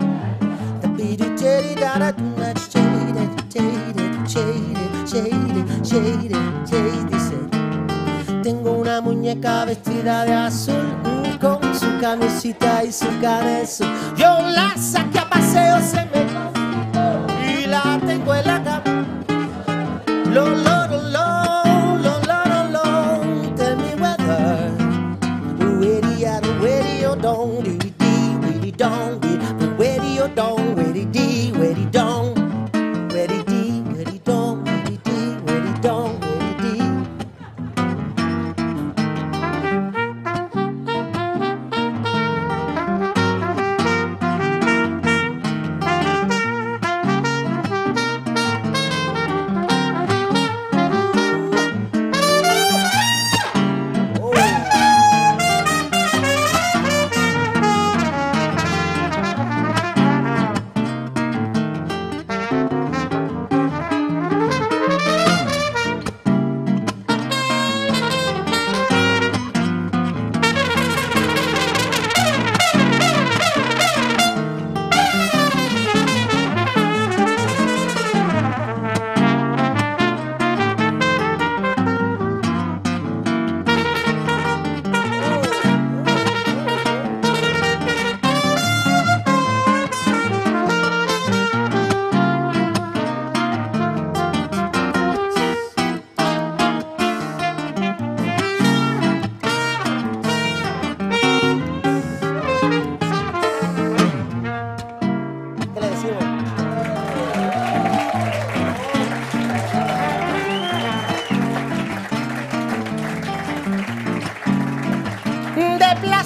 Dice, tengo una muñeca vestida de azul con su camisita y su cabeza. Yo la saqué a paseo, se me y la tengo en la cama. Lo, tell me whether where you don't, where you don't, where you don't, where you don't, where you don't, where you don't, where you don't.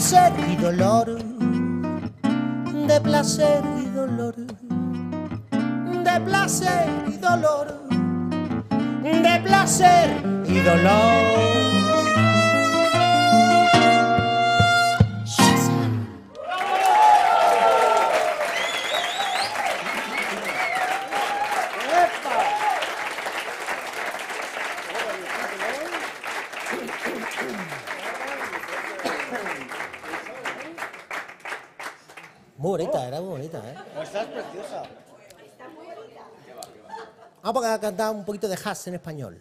placer y dolor, de placer y dolor, de placer y dolor, de placer y dolor. Muy bonita, era muy bonita, ¿eh? Estás preciosa. Vamos a cantar un poquito de jazz en español.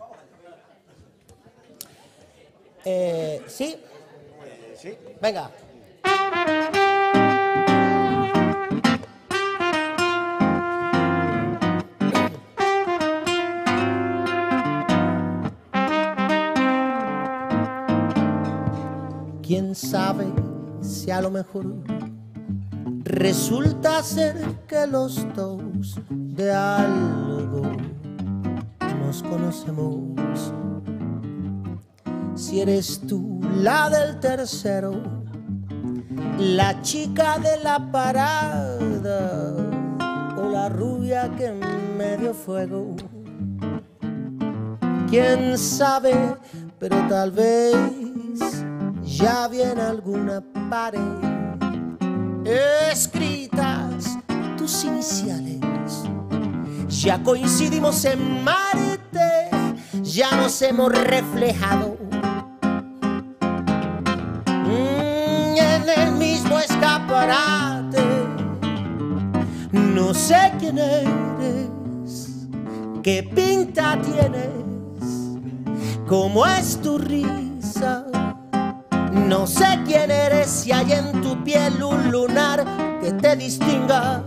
¿Sí? Sí. Venga. ¿Quién sabe si a lo mejor resulta ser que los dos de algo nos conocemos? Si eres tú la del tercero, la chica de la parada o la rubia que me dio fuego. Quién sabe, pero tal vez ya viene alguna pared escritas tus iniciales. Ya coincidimos en Marte, ya nos hemos reflejado en el mismo escaparate. No sé quién eres, qué pinta tienes, cómo es tu risa. No sé quién eres, si hay en tu piel un lunar que te distinga.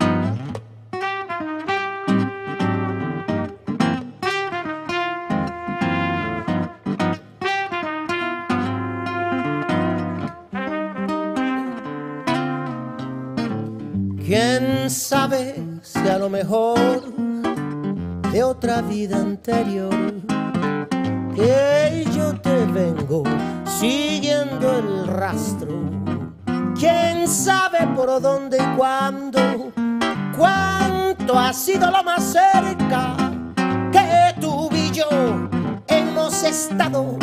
¿Quién sabe si a lo mejor de otra vida anterior que yo te vengo siguiendo el rastro? ¿Quién sabe por dónde y cuándo? ¿Cuánto ha sido lo más cerca que tú y yo hemos estado?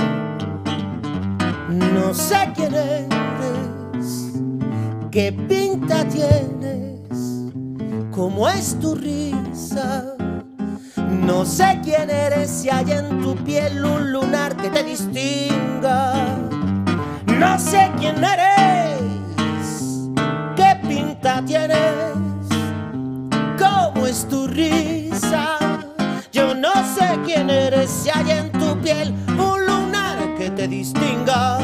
No sé quién eres, qué pinta tienes, cómo es tu risa. No sé quién eres, si hay en tu piel un lunar que te distinga. No sé quién eres, qué pinta tienes, cómo es tu risa. Yo no sé quién eres, si hay en tu piel un lunar que te distinga.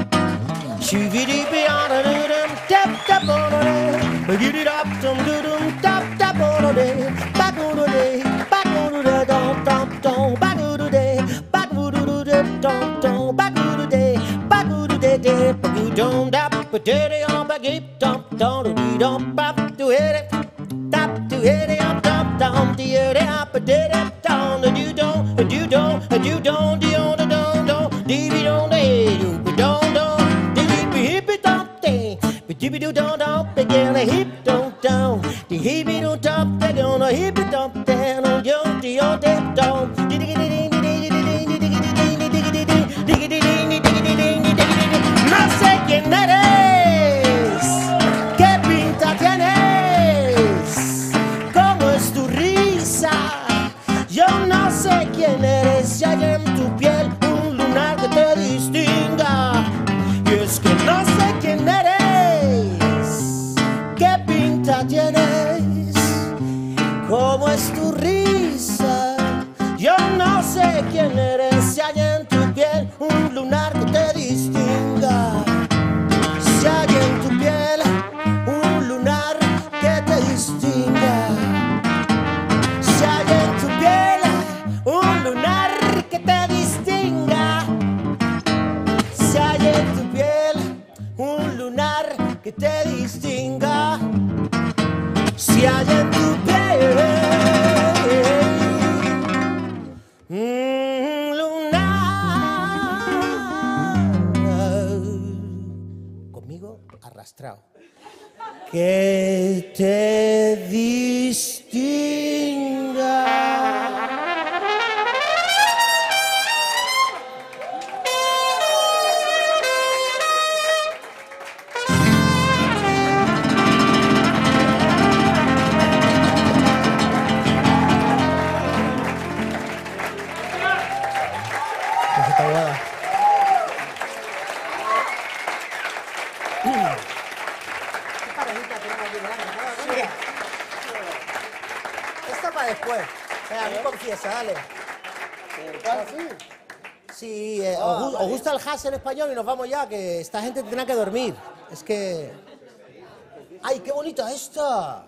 Shoo-giddy-be-on-a-doo-dum, tap-tap-on-a-doo, giddy-dop-dum-doo-dum, diddy up a keep dump down dee dum pop to hit it tap to hit it up dump down the hit it up a diddy down the do don't a do don't a do don't the on the don't dee be don't the do be don't dee be hip it up day be dee be do don't begin a hip don't down the hip it don't up they gonna hip it up down on you the on the don't no sé quién eres, qué pinta tienes, cómo es tu risa. Yo no sé quién eres, si hay en tu piel un lunar que te distinga. Y es que no sé quién eres, qué pinta tienes, cómo es tu risa. Yo no sé quién eres, si hay en tu piel un lunar que te distinga. Si hay en tu piel un lunar que te distinga. Si hay en tu piel un lunar que te distinga. Si hay en tu piel un lunar que te distinga. Si hay en tu piel un lunar. Conmigo arrastrado. Que te distinga. Esta para después. Venga, confiesa, dale. Sí, os gusta el jazz en español y nos vamos ya, que esta gente tendrá que dormir. Es que... ¡Ay, qué bonita esta!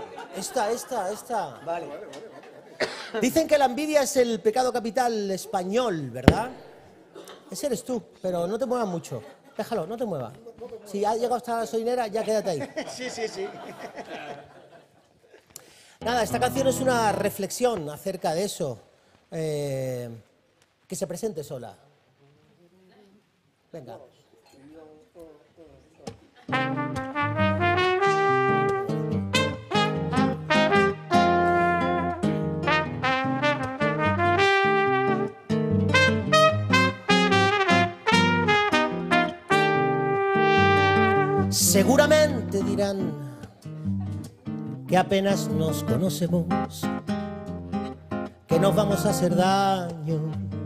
Esta. Vale. Dicen que la envidia es el pecado capital español, ¿verdad? Ese eres tú, pero no te muevas mucho. Déjalo, no te muevas. Si has llegado hasta la gasolinera, ya quédate ahí. Sí. Nada, esta canción es una reflexión acerca de eso. Que se presente sola. Venga. Seguramente dirán que apenas nos conocemos, que nos vamos a hacer daño.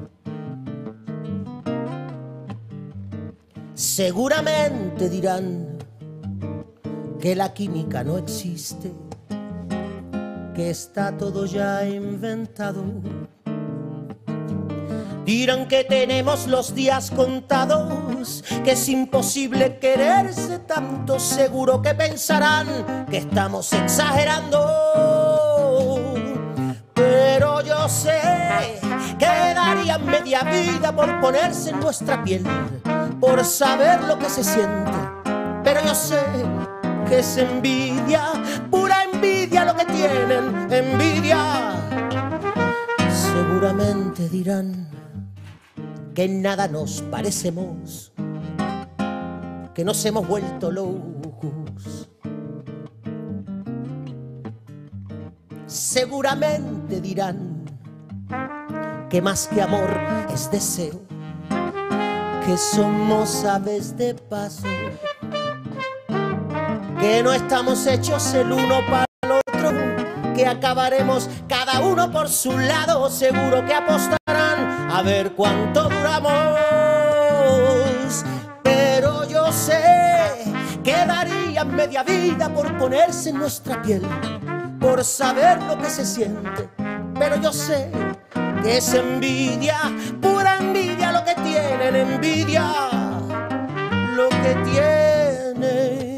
Seguramente dirán que la química no existe, que está todo ya inventado. Dirán que tenemos los días contados, que es imposible quererse tanto. Seguro que pensarán que estamos exagerando, pero yo sé que darían media vida por ponerse en nuestra piel, por saber lo que se siente. Pero yo sé que es envidia, pura envidia lo que tienen, envidia. Seguramente dirán que en nada nos parecemos, que nos hemos vuelto locos. Seguramente dirán que más que amor es deseo, que somos aves de paso, que no estamos hechos el uno para el otro, que acabaremos cada uno por su lado. Seguro que apostarán a ver cuánto duramos, pero yo sé que darían media vida por ponerse en nuestra piel, por saber lo que se siente. Pero yo sé que es envidia, pura envidia lo que tienen, envidia lo que tienen.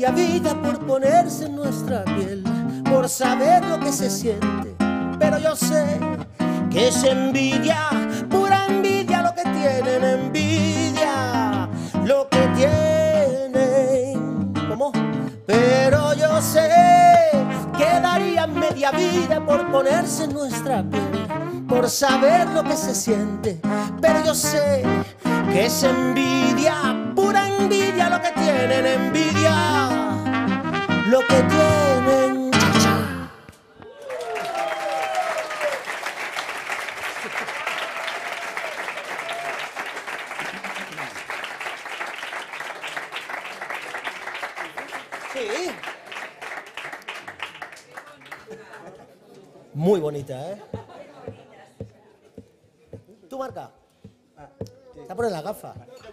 media vida por ponerse en nuestra piel, por saber lo que se siente. Pero yo sé que es envidia, pura envidia lo que tienen, envidia lo que tienen. ¿Cómo? Pero yo sé que darían media vida por ponerse en nuestra piel, por saber lo que se siente. Pero yo sé que es envidia, pura envidia lo que tienen, envidia lo que tienen. Sí. Muy bonita, ¿eh? ¿Tú, Marca? Está por la gafa.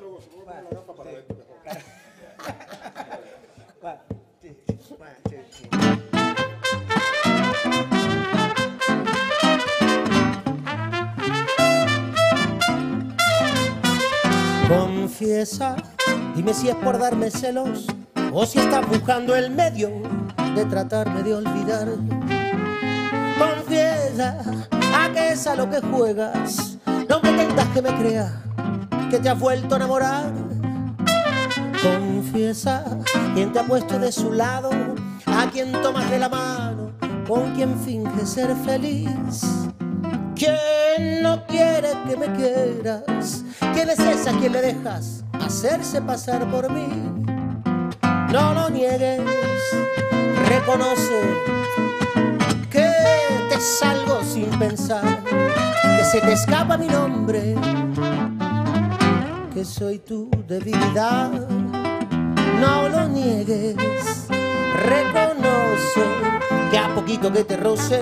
Confiesa, dime si es por darme celos o si estás buscando el medio de tratarme de olvidar. Confiesa, a que es a lo que juegas, no pretendas que me crea que te has vuelto a enamorar. Confiesa, quién te ha puesto de su lado, a quien tomas de la mano, con quien finges ser feliz. ¿Quién no quiere que me quieras? ¿Quién es esa a quien le dejas hacerse pasar por mí? No lo niegues, reconoce que te salgo sin pensar, que se te escapa mi nombre, que soy tu debilidad. No lo niegues, reconoce que a poquito que te roce,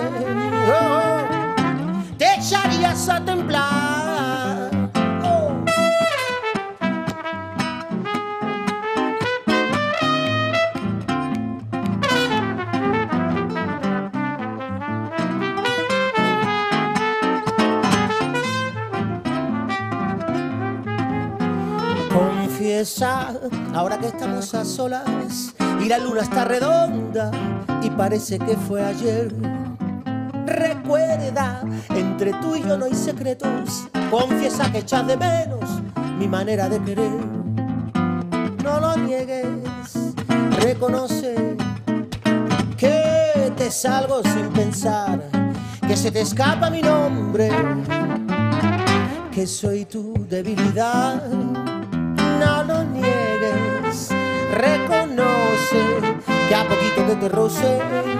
te echarías a temblar. Confiesa, ahora que estamos a solas y la luna está redonda y parece que fue ayer. Recuerda, entre tú y yo no hay secretos. Confiesa que echas de menos mi manera de querer. No lo niegues, reconoce que te salgo sin pensar, que se te escapa mi nombre, que soy tu debilidad. No lo niegues, reconoce que a poquito que te roce,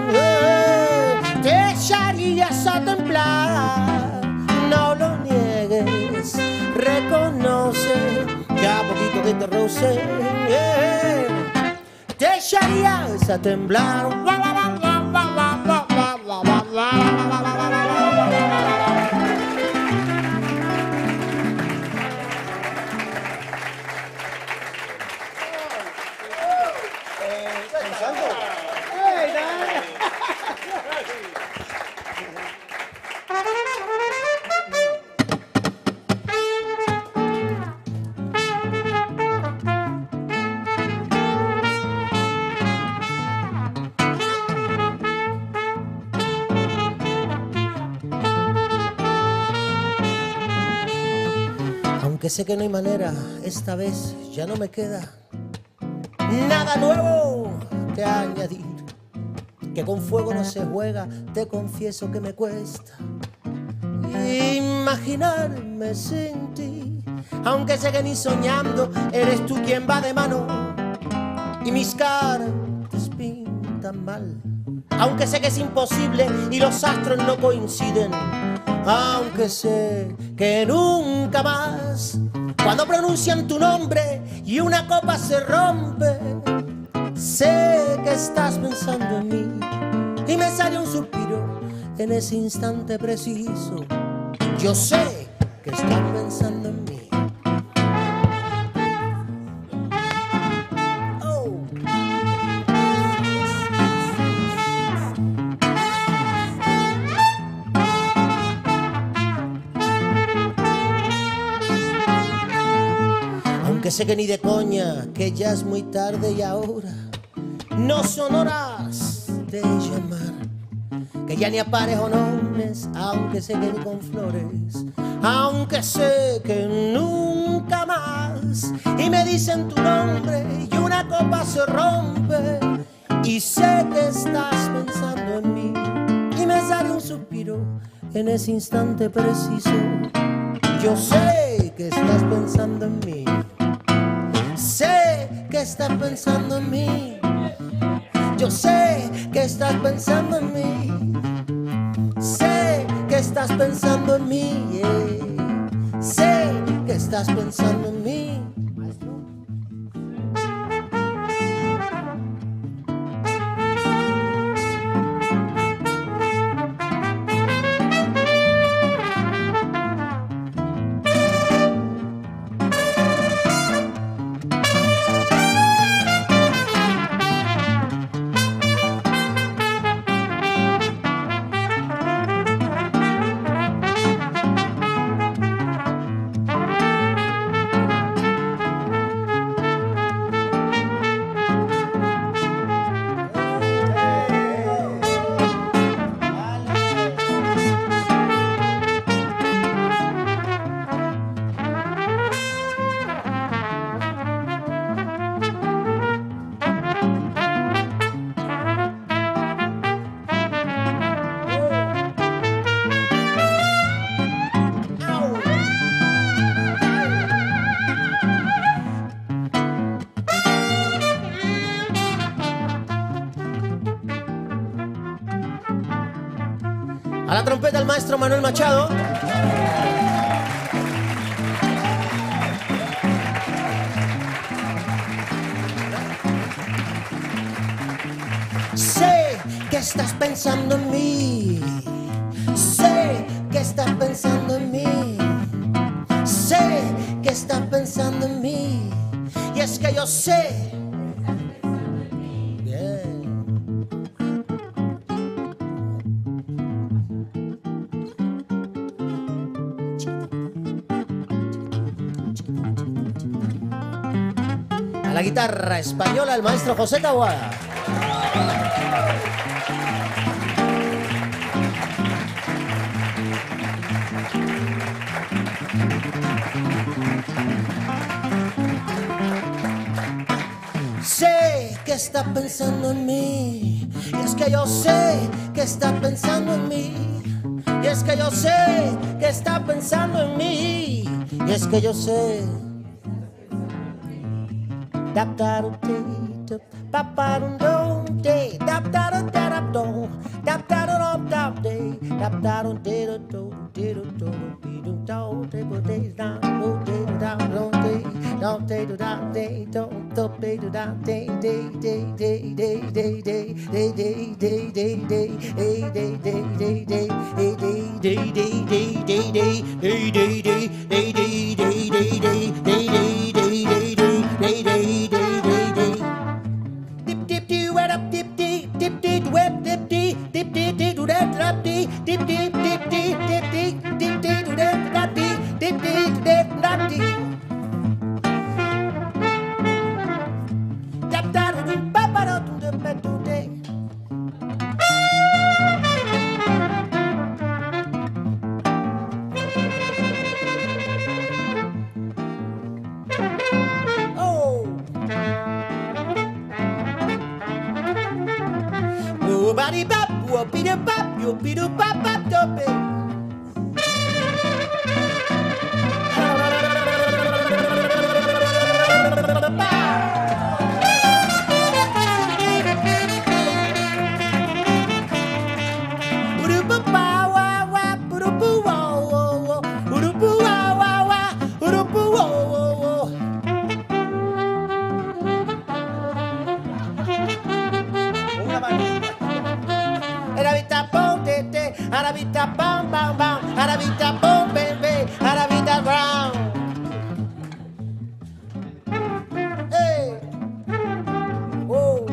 te echarías a temblar. No lo niegues, reconoce que a poquito que te roce, te echarías a temblar. Aunque sé que no hay manera, esta vez ya no me queda nada nuevo que añadir, que con fuego no se juega, te confieso que me cuesta imaginarme sin ti. Aunque sé que ni soñando eres tú quien va de mano y mis cartas pintan mal. Aunque sé que es imposible y los astros no coinciden, aunque sé que nunca más, cuando pronuncian tu nombre y una copa se rompe, sé que estás pensando en mí y me sale un suspiro en ese instante preciso. Yo sé que estás pensando en mí. Aunque sé que ni de coña, que ya es muy tarde y ahora no son horas de llamar, que ya ni aparejo nombres, aunque se queden con flores, aunque sé que nunca más. Y me dicen tu nombre y una copa se rompe, y sé que estás pensando en mí, y me sale un suspiro en ese instante preciso. Yo sé que estás pensando en mí, sé que estás pensando en mí. Yo sé que estás pensando en mí, sé que estás pensando en mí, yeah. Sé que estás pensando en mí. A la trompeta el maestro Manuel Machado. Sé que estás pensando en mí, sé que estás pensando en mí, sé que estás pensando en mí, y es que yo sé. La guitarra española, el maestro José Taboada. Sé que estás pensando en mí, y es que yo sé que estás pensando en mí, y es que yo sé que estás pensando en mí, y es que yo sé. Dap da do dee, dap ba do do dee, dap da do da do, dap da do dap dee, dap da do dee do dee do dee do do dee do dee da do dee do da do dee do dee do da dee do do dee do da dee dee dee dee dee dee dee dee dee dee dee dee dee dee dee Arabita bam bam bam, Arabita bom baby, Arabita brown. Hey, oh,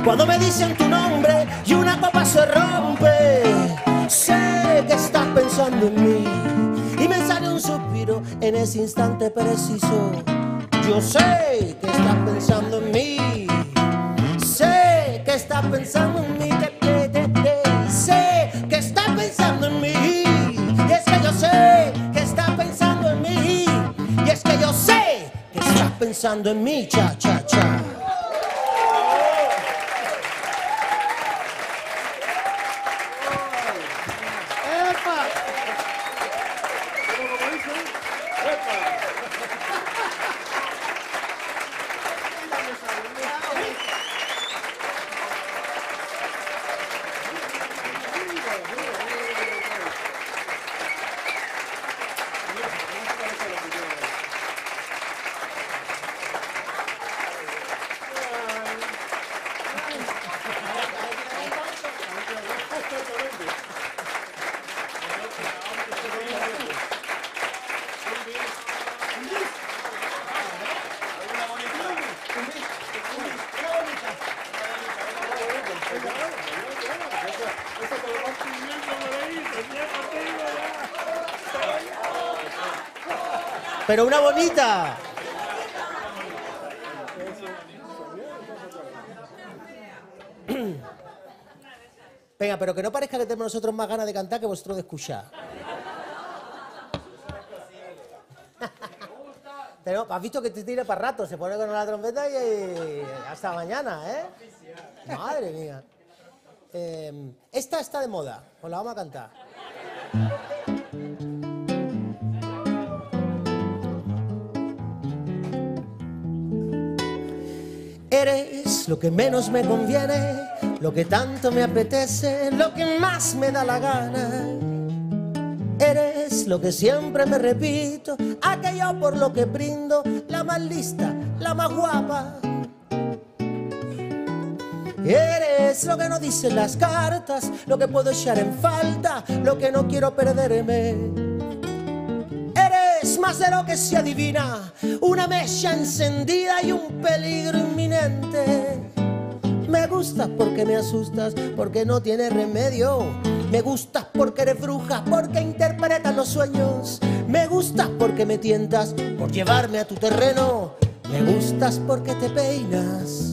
Cuando me dicen tu nombre y una copa se rompe, sé que estás pensando en mí y me sale un suspiro en ese instante preciso. Yo sé que estás pensando en mí, sé que estás pensando en mí, sé que estás pensando en mí, y es que yo sé que estás pensando en mí, y es que yo sé que estás pensando en mí, cha, cha, cha. Pero una bonita. Venga, pero que no parezca que tenemos nosotros más ganas de cantar que vosotros de escuchar. Pero has visto que te tira para rato, se pone con la trompeta y hasta mañana, ¿eh? Madre mía. Esta está de moda, pues la vamos a cantar. Eres lo que menos me conviene, lo que tanto me apetece, lo que más me da la gana. Eres lo que siempre me repito, aquello por lo que brindo, la más lista, la más guapa. Eres lo que no dicen las cartas, lo que puedo echar en falta, lo que no quiero perderme. Eres más de lo que se adivina, una mecha encendida y un peligro inminente. Me gustas porque me asustas, porque no tienes remedio. Me gustas porque eres bruja, porque interpretas los sueños. Me gustas porque me tientas por llevarme a tu terreno. Me gustas porque te peinas.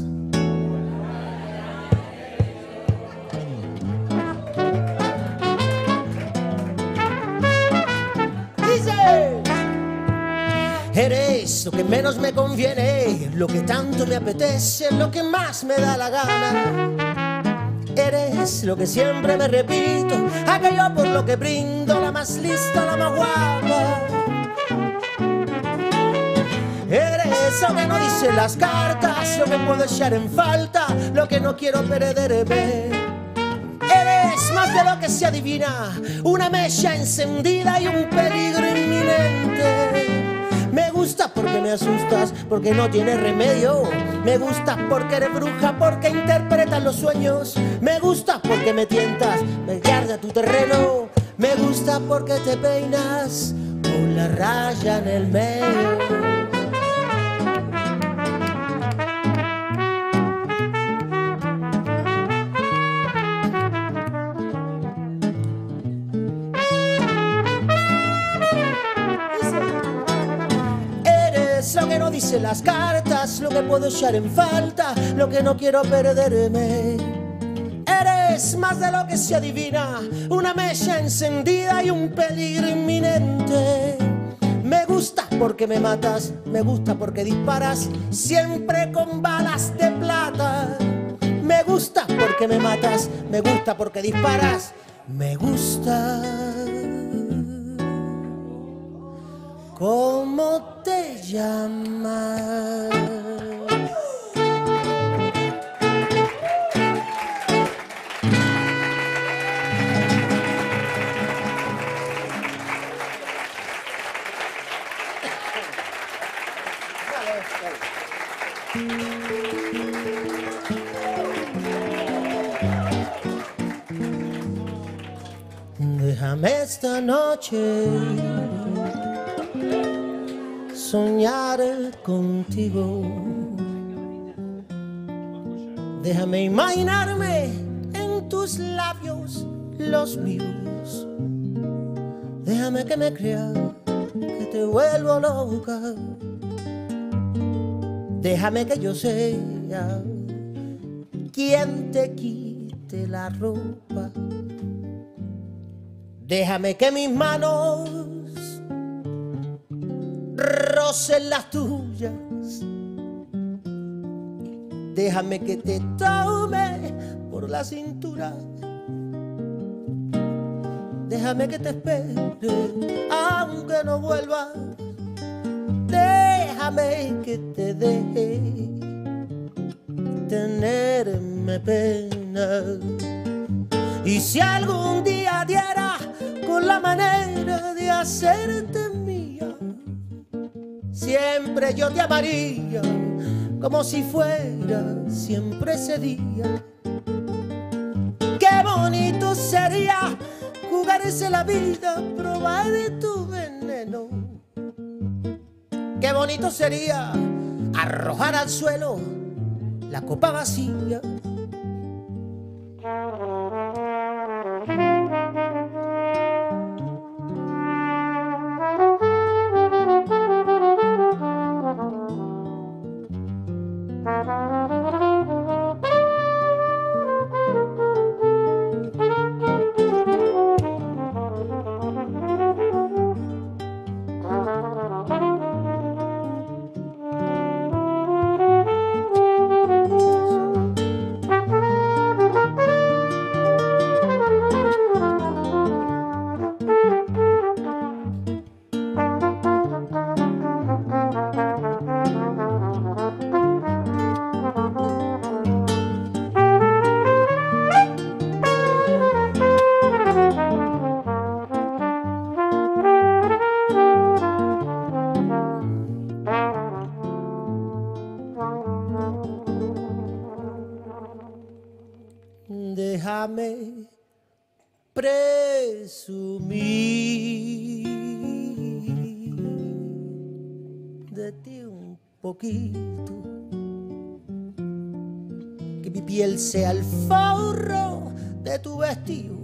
Dice: eres lo que menos me conviene, lo que tanto me apetece, lo que más me da la gana. Eres lo que siempre me repito, aquello por lo que brindo, la más lista, la más guapa. Eres lo que no dicen las cartas, lo que puedo echar en falta, lo que no quiero perderme. Eres más de lo que se adivina, una mecha encendida y un peligro inminente. Me gustas porque me asustas, porque no tienes remedio. Me gustas porque eres bruja, porque interpretas los sueños. Me gustas porque me tientas, me llevas a tu terreno. Me gusta porque te peinas con la raya en el medio. Lo que no dicen las cartas, lo que puedo echar en falta, lo que no quiero perderme. Eres más de lo que se adivina, una mecha encendida y un peligro inminente. Me gustas porque me matas, me gusta porque disparas, siempre con balas de plata. Me gustas porque me matas, me gusta porque disparas, me gusta. ¿Cómo te llamas? Déjame esta noche soñar contigo. Déjame imaginarme en tus labios los míos. Déjame que me crea que te vuelvo loca. Déjame que yo sea quien te quite la ropa. Déjame que mis manos rocen las tuyas. Déjame que te tome por la cintura. Déjame que te espere aunque no vuelvas. Déjame que te deje tenerme pena. Y si algún día diera con la manera de hacerte mía, siempre yo te amaría como si fuera siempre ese día. Qué bonito sería jugarse la vida, probar tu veneno. Qué bonito sería arrojar al suelo la copa vacía. Déjame presumir de ti un poquito, que mi piel sea el forro de tu vestido.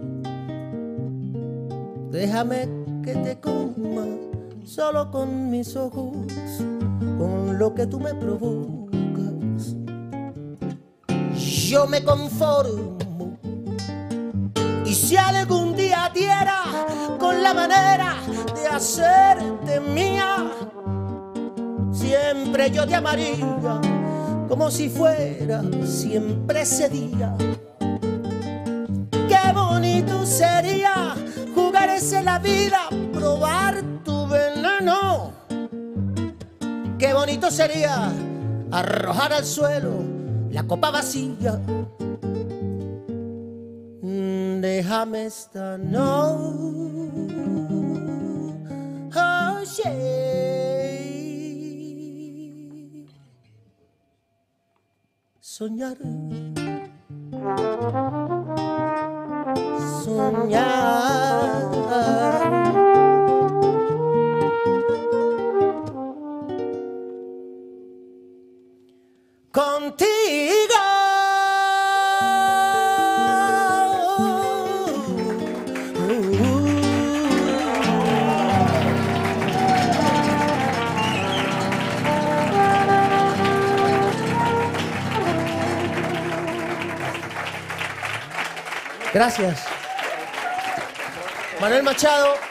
Déjame que te coma solo con mis ojos, con lo que tú me provocas. Yo me conformo, y si algún día diera con la manera de hacerte mía, siempre yo te amaría como si fuera siempre ese día. Qué bonito sería jugarse la vida, probar tu veneno. Qué bonito sería arrojar al suelo la copa vacía. Déjame esta noche soñar, soñar. Contigo. Gracias. Manuel Machado.